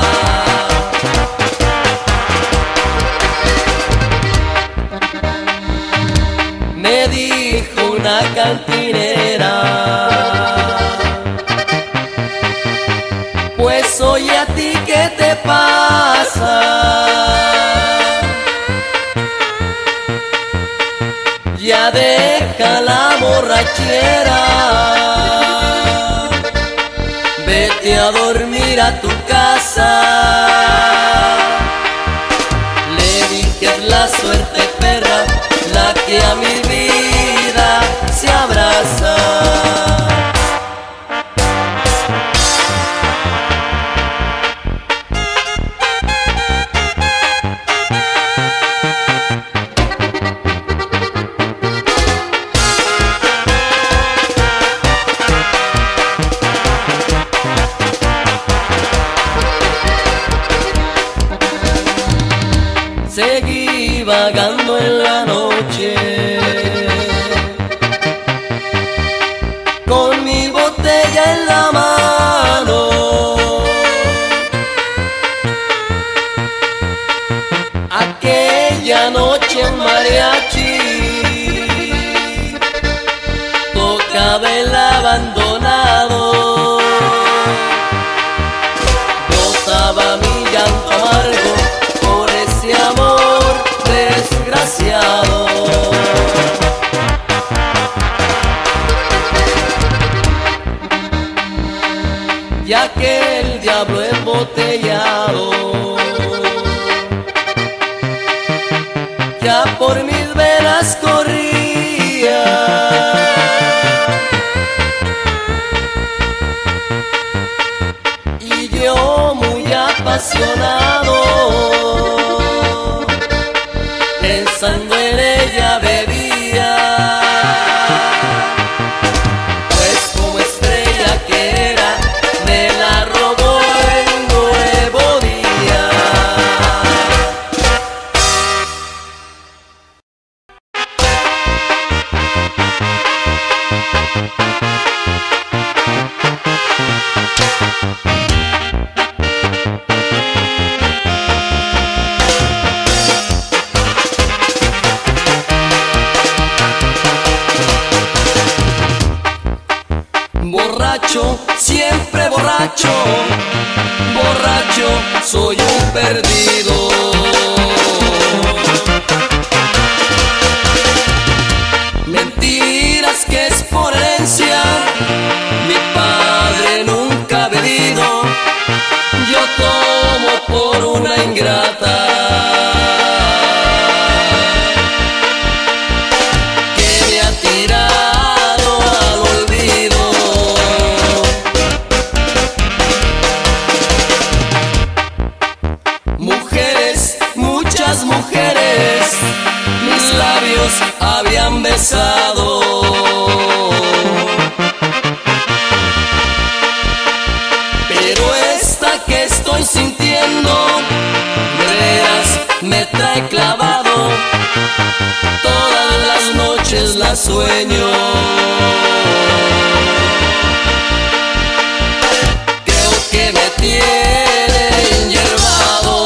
Me dijo una cantinera: pues oye, ¿a ti qué te pasa? Ya deja la borrachera, vete a dormir a tu casa. Le dije: es la suerte, perra, la que a mi vida se abraza. Seguí vagando en la noche con mi botella en la mano. Aquella noche un mariachi tocaba el abandonado. Brotaba mi llanto amargo por ese amor desgraciado. Ya que el diablo embotellado ya por mis venas corría, y yo muy apasionado pensando en ella bebía. Pues como estrella que era, me la robó el nuevo día. Borracho, siempre borracho, borracho, soy un perdido. Mentiras que es por herencia, mi padre nunca ha bebido, yo tomo por una ingrata que me ha tirado al olvido. Mujeres, muchas mujeres, mis labios habían besado, pero esta que estoy sintiendo, de veras me trae clavado, todas las noches la sueño. Creo que me tiene enyerbado.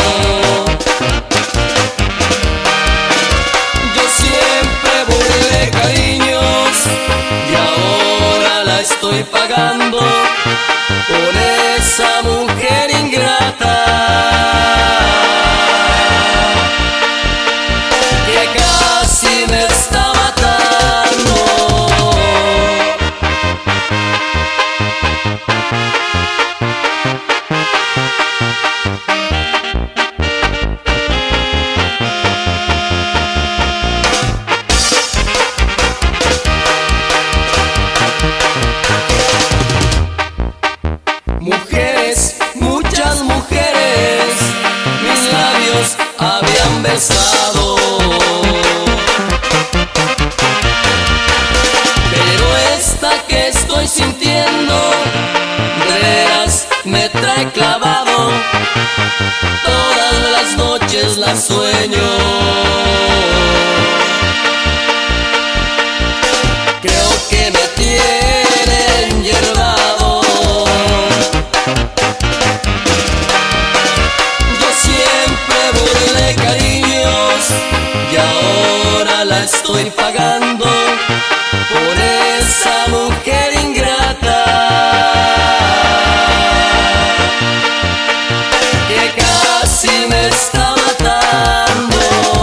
Yo siempre burlé cariños y ahora la estoy pagando por esa mujer ingrata que casi me está matando. estoy sintiendo, de veras me trae clavado, todas las noches la sueño. Creo que me tiene enyerbado. Yo siempre burlé cariños y ahora la estoy pagando por esa mujer ingrata que casi me está matando.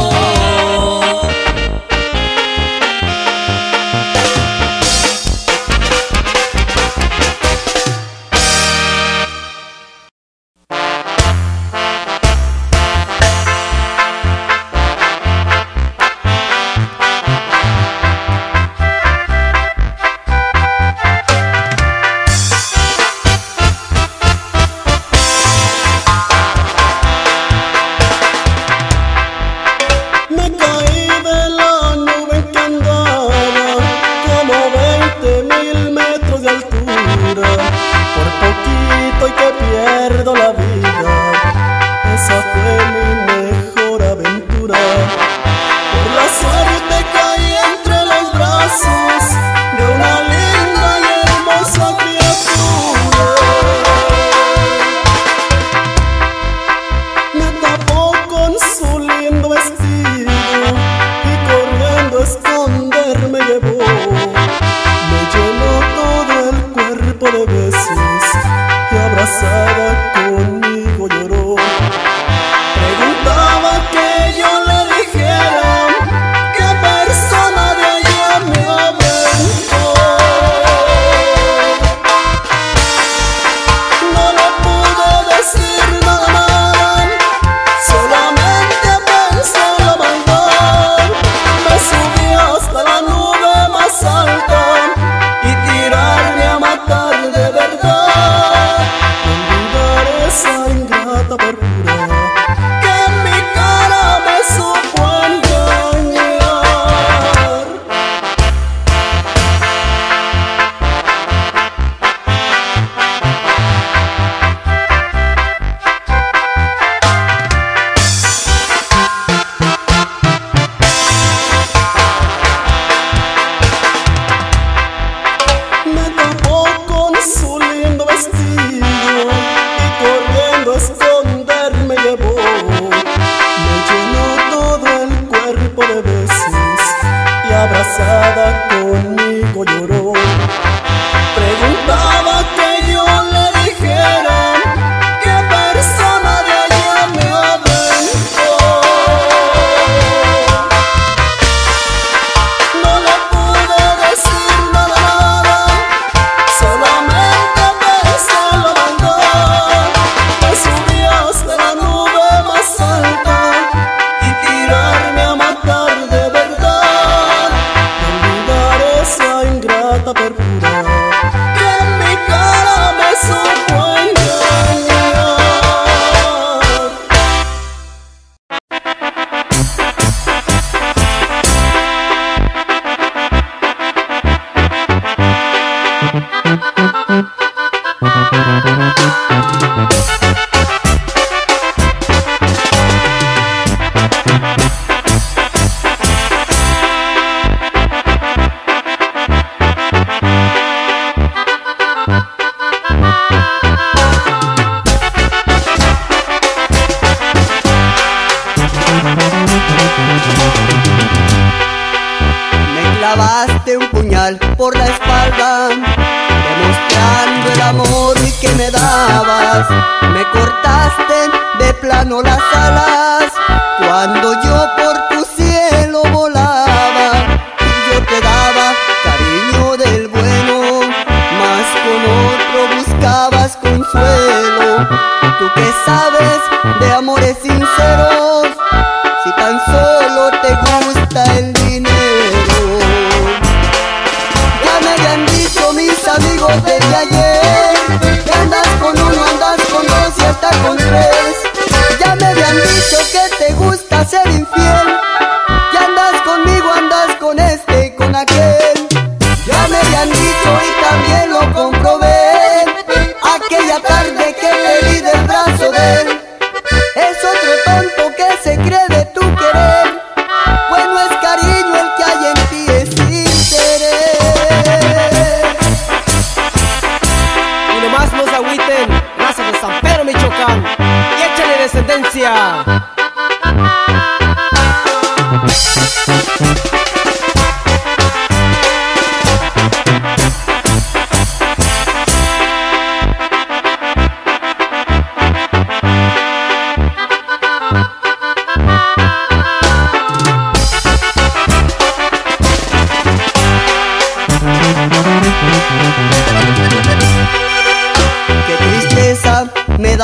clavaste un puñal por la espalda, demostrando el amor que me dabas. Me cortaste de plano las alas cuando yo por tu cielo volaba. Yo te daba cariño del bueno, mas con otro buscabas consuelo. Tú que sabes de amores sinceros, si tan solo te gusta el dinero. Ya me habían dicho mis amigos desde ayer que andas con uno, andas con dos y hasta con tres. Ya me habían dicho que te gusta ser infiel,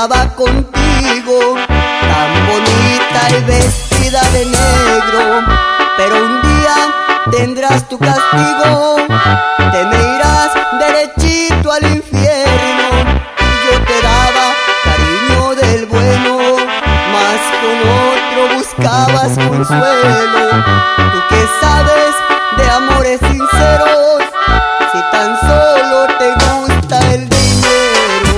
soñaba contigo, tan bonita y vestida de negro. Pero un día tendrás tu castigo, te me irás derechito al infierno. Yo te daba cariño del bueno, mas con otro buscabas consuelo. Tú que sabes de amores sinceros, si tan solo te gusta el dinero.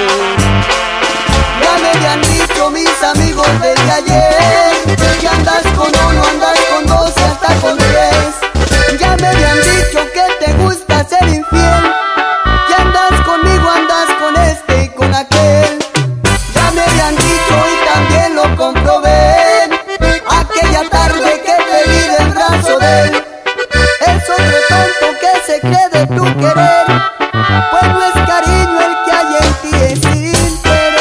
Ya me habían dicho mis amigos desde ayer que andas con uno, andas con dos y hasta con tres. Ya me habían dicho que te gusta ser infiel, que andas conmigo, andas con este y con aquel. Ya me habían dicho y también lo comprobé aquella tarde que te vi del brazo de él. Es otro tonto que se cree de tu querer, pues no es cariño el que hay en ti, es interés.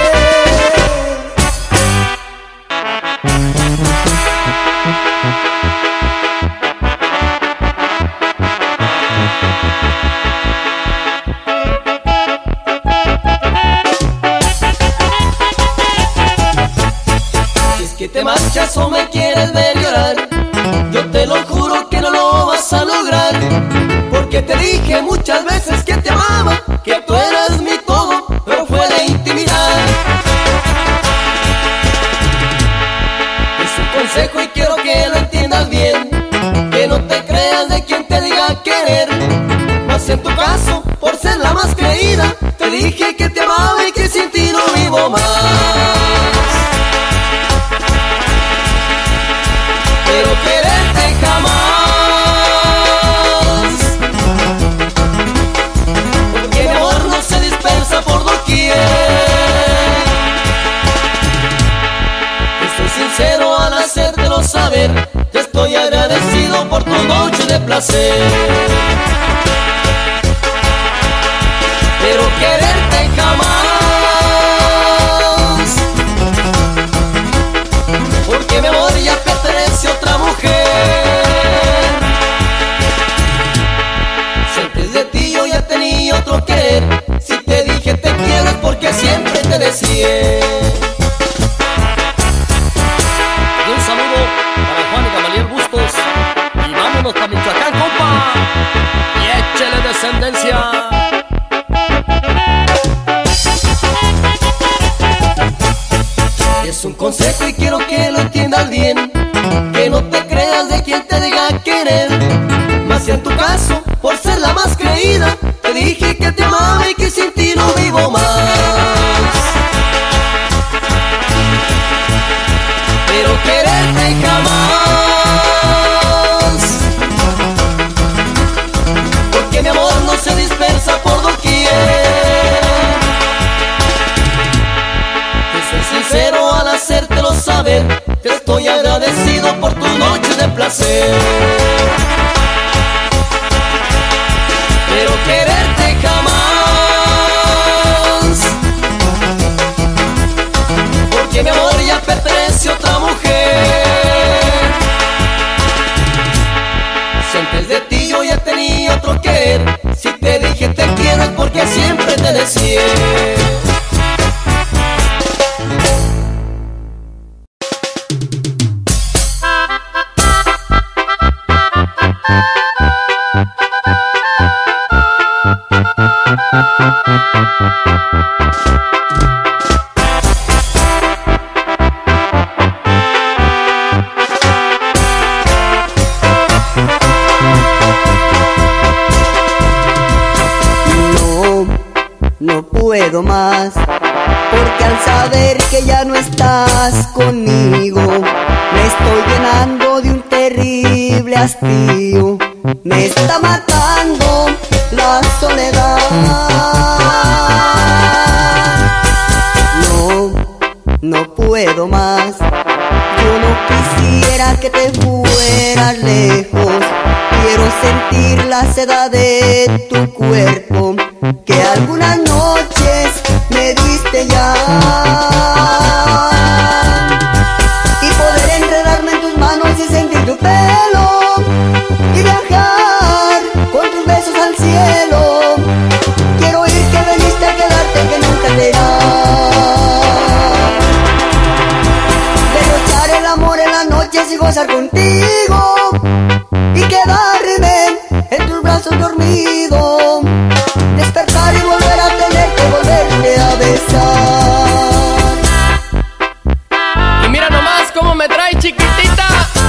Si es que te marchas o me quieres ver llorar, yo te lo juro que no lo vas a lograr, porque te dije muchas veces que te amaba, que tú eras mi todo, pero fue la intimidad. Es un consejo y quiero que lo entiendas bien, que no te creas de quien te diga querer, mas en tu caso, por ser la más creída, te dije que te amaba y que sin ti no vivo más. Pero quererte jamás, porque mi amor no se dispersa por doquier. Estoy sincero al hacértelo saber, te estoy agradecido por tu noche de placer. Pero quererte jamás, porque mi amor ya pertenece a otra mujer. Si antes de ti yo ya tenía otro querer, si te dije te quiero es porque siempre te deseé. Y un saludo para Juan y Gamaliel Bustos. Y vámonos para Michoacán, compa. Y échele descendencia. Es un consejo y quiero que lo entiendas bien, que no te creas de quien te diga querer, mas en tu caso, por ser la más creída, te dije que te amaba y que sin ti no vivo más. Pero quererte jamás, porque mi amor no se dispersa por doquier. Soy sincero al hacértelo saber, te estoy agradecido por tu noche de placer. Pero quererte jamás, porque mi amor ya pertenece a otra mujer. Si antes de ti yo ya tenía otro querer, si te dije te quiero es porque siempre te deseé. No puedo más, porque al saber que ya no estás conmigo, me estoy llenando de un terrible hastío. Me está matando la soledad. No puedo más. Yo no quisiera que te fueras lejos. Quiero sentir la seda de tu cuerpo que algunas noches me diste ya, y poder enredarme en tus manos y sentir tu pelo y viajar con tus besos al cielo. Quiero oír que veniste a quedarte, que nunca te irás. gozar contigo y quedarme en tus brazos dormido, despertar y volver a tenerte, volverte a besar. Y mira nomás cómo me trae chiquitita.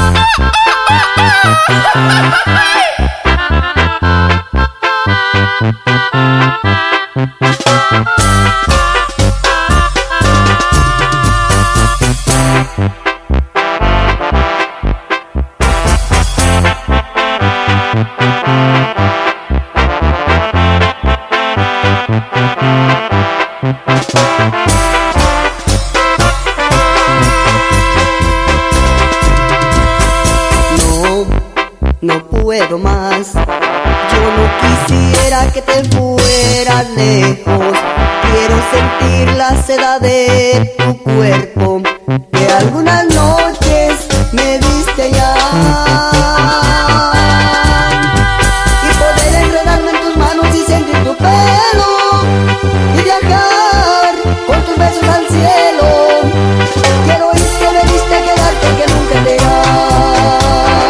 No puedo más, yo no quisiera que te fueras lejos. Quiero sentir la seda de tu cuerpo, que algunas noches me diste ya, y poder enredarme en tus manos y sentir tu pelo, y viajar con tus besos al cielo. Quiero ir que me diste, quedarte, que nunca te irás.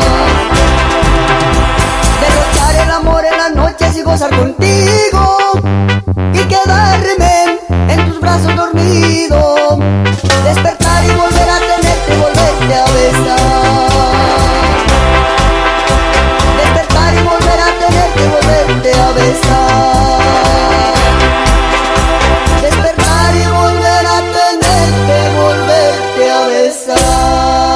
Derrochar el amor en las noches y gozar contigo y quedarme en tus brazos dormido, despertar y volver a tenerte, volverte a besar. Despertar y volver a tenerte, volverte a besar. Despertar y volver a tenerte, volverte a besar.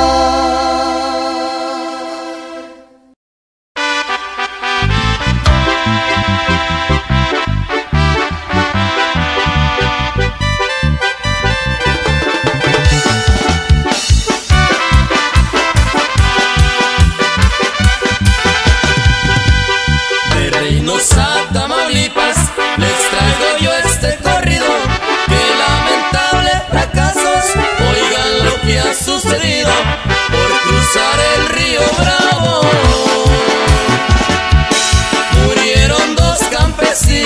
De Reynosa, Tamaulipas, les traigo yo este corrido. Qué lamentables fracasos, oigan lo que ha sucedido por cruzar el río Bravo. Murieron dos campesinos,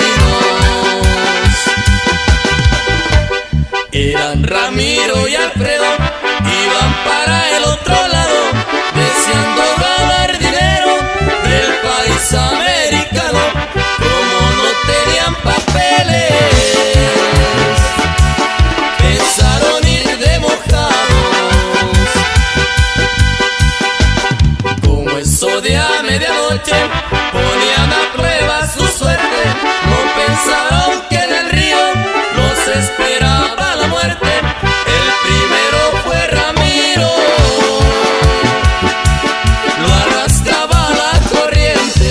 eran Ramiro y Alfredo, iban para el otro lado, deseando ganar dinero del país americano. Como no tenían papeles, pensaron ir de mojados. Como eso de a medianoche ponían a prueba su suerte, no pensaron que en el río los esperaba la muerte. El primero fue Ramiro, lo arrastraba la corriente.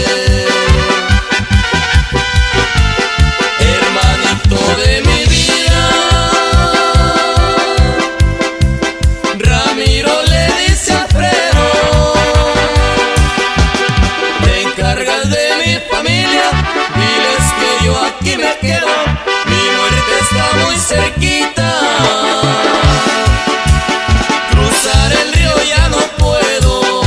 Hermanito de mi vida, Ramiro le dice a Alfredo, te encargas de mi familia, diles que yo aquí me quedo, mi muerte está muy cerquita. Cruzar el río ya no puedo.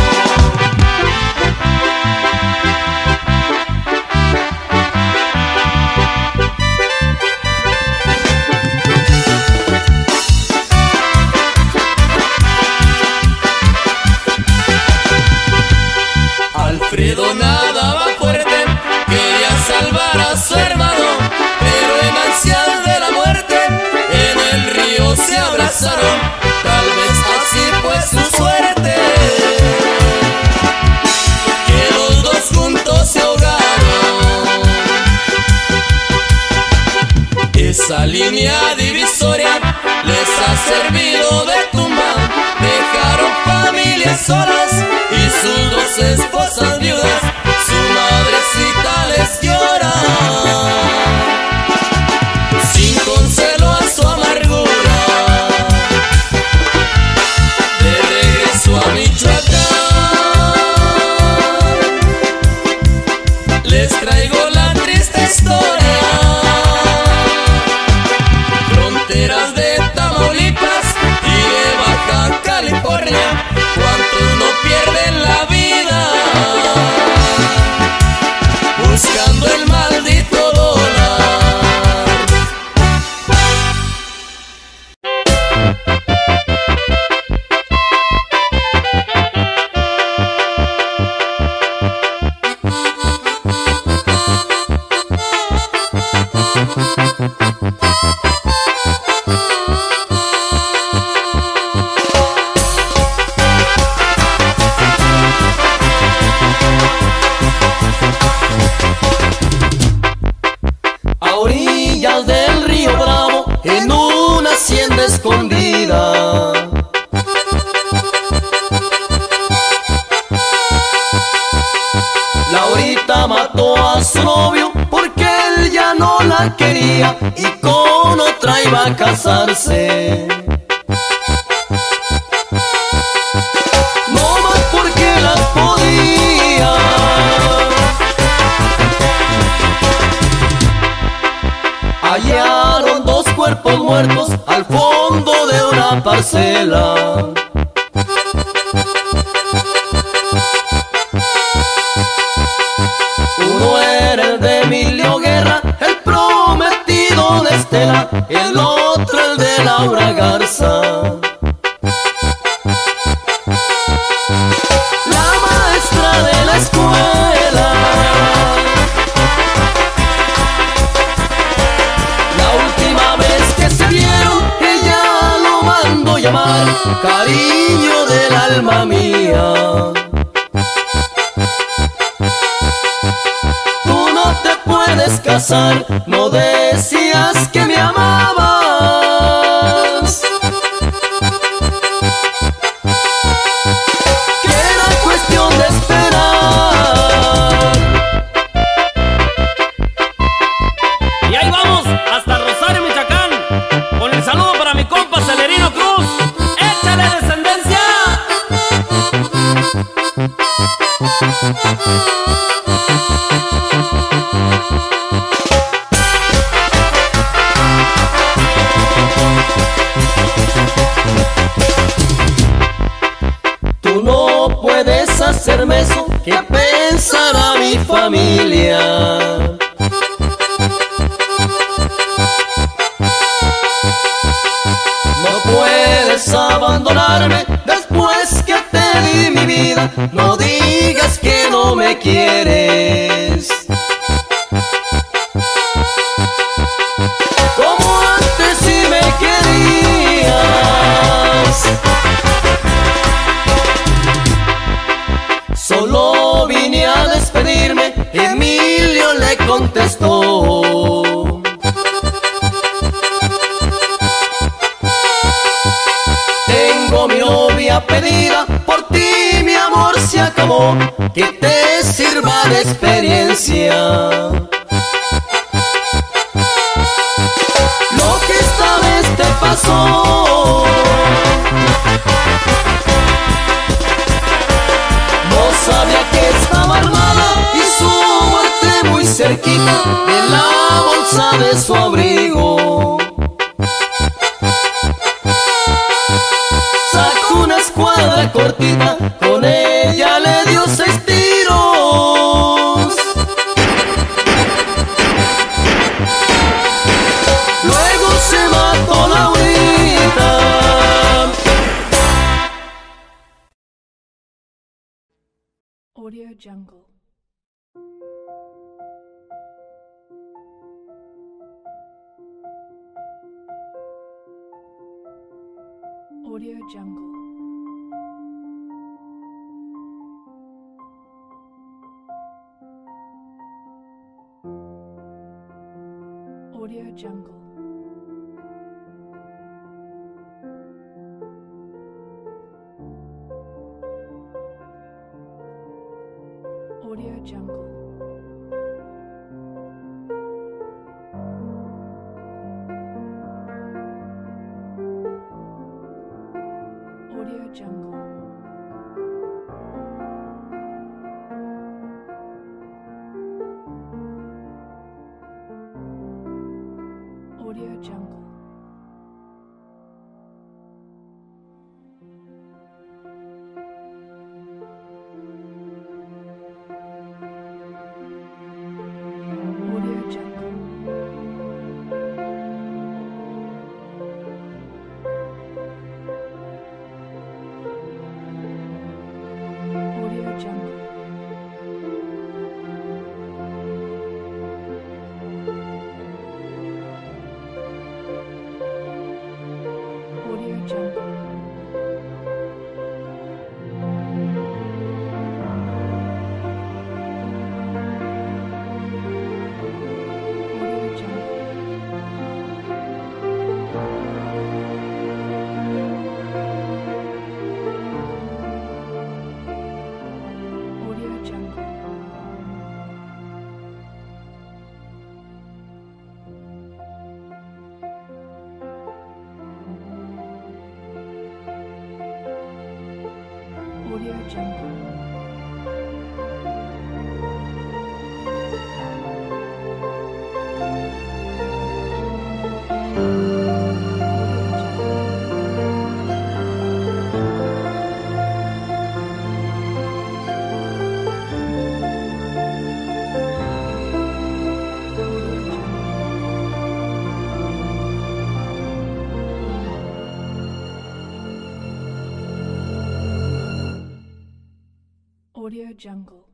Alfredo nadaba fuerte, quería salvar a su hermano, pero en ansias de la muerte en el río se abrazaron. Tal vez así fue su suerte, que los dos juntos se ahogaron. Esa línea divisoria les ha servido de tumba, dejaron familias solas y sus dos esposas viudas, su madrecita les llora, sin consuelo a su amargura. De regreso a Michoacán, les traigo la triste historia. Fronteras de Tamaulipas y de Baja California, ¿cuántos no pierden la vida? Laurita mató a su novio porque él ya no la quería y con otra iba a casarse. No más porque las podía. Hallaron dos cuerpos muertos al fondo de una parcela. Uno era el de Emilio Guerra, el prometido de Estela, el otro el de Laura Garza. La maestra de la escuela. La última vez que se vieron, ella lo mandó llamar cariño del alma mía. Puedes casar, no decías que me amabas, que era cuestión de esperar. Y ahí vamos, hasta Rosario, Michoacán, con el saludo para mi compa Celerino Cruz. ¡Échale, descendencia! Tú no puedes hacerme eso, que pensará mi familia. No puedes abandonarme después que te di mi vida. No digas que no me quieres. Como antes si me querías. Solo vine a despedirme, Emilio le contestó. Tengo mi novia pedida, por ti mi amor se acabó, que te sirva de experiencia. Lo que esta vez te pasó, no sabía que estaba armada y su muerte muy cerquita de la bolsa de su abrigo. Sacó una escuadra cortita, con ella le dio 6 tiros. Luego se mató Laurita. Audio Jungle. Audio Jungle. Audio Jungle. Audio Jungle. Audio Jungle. Audio Jungle. Audio Jungle.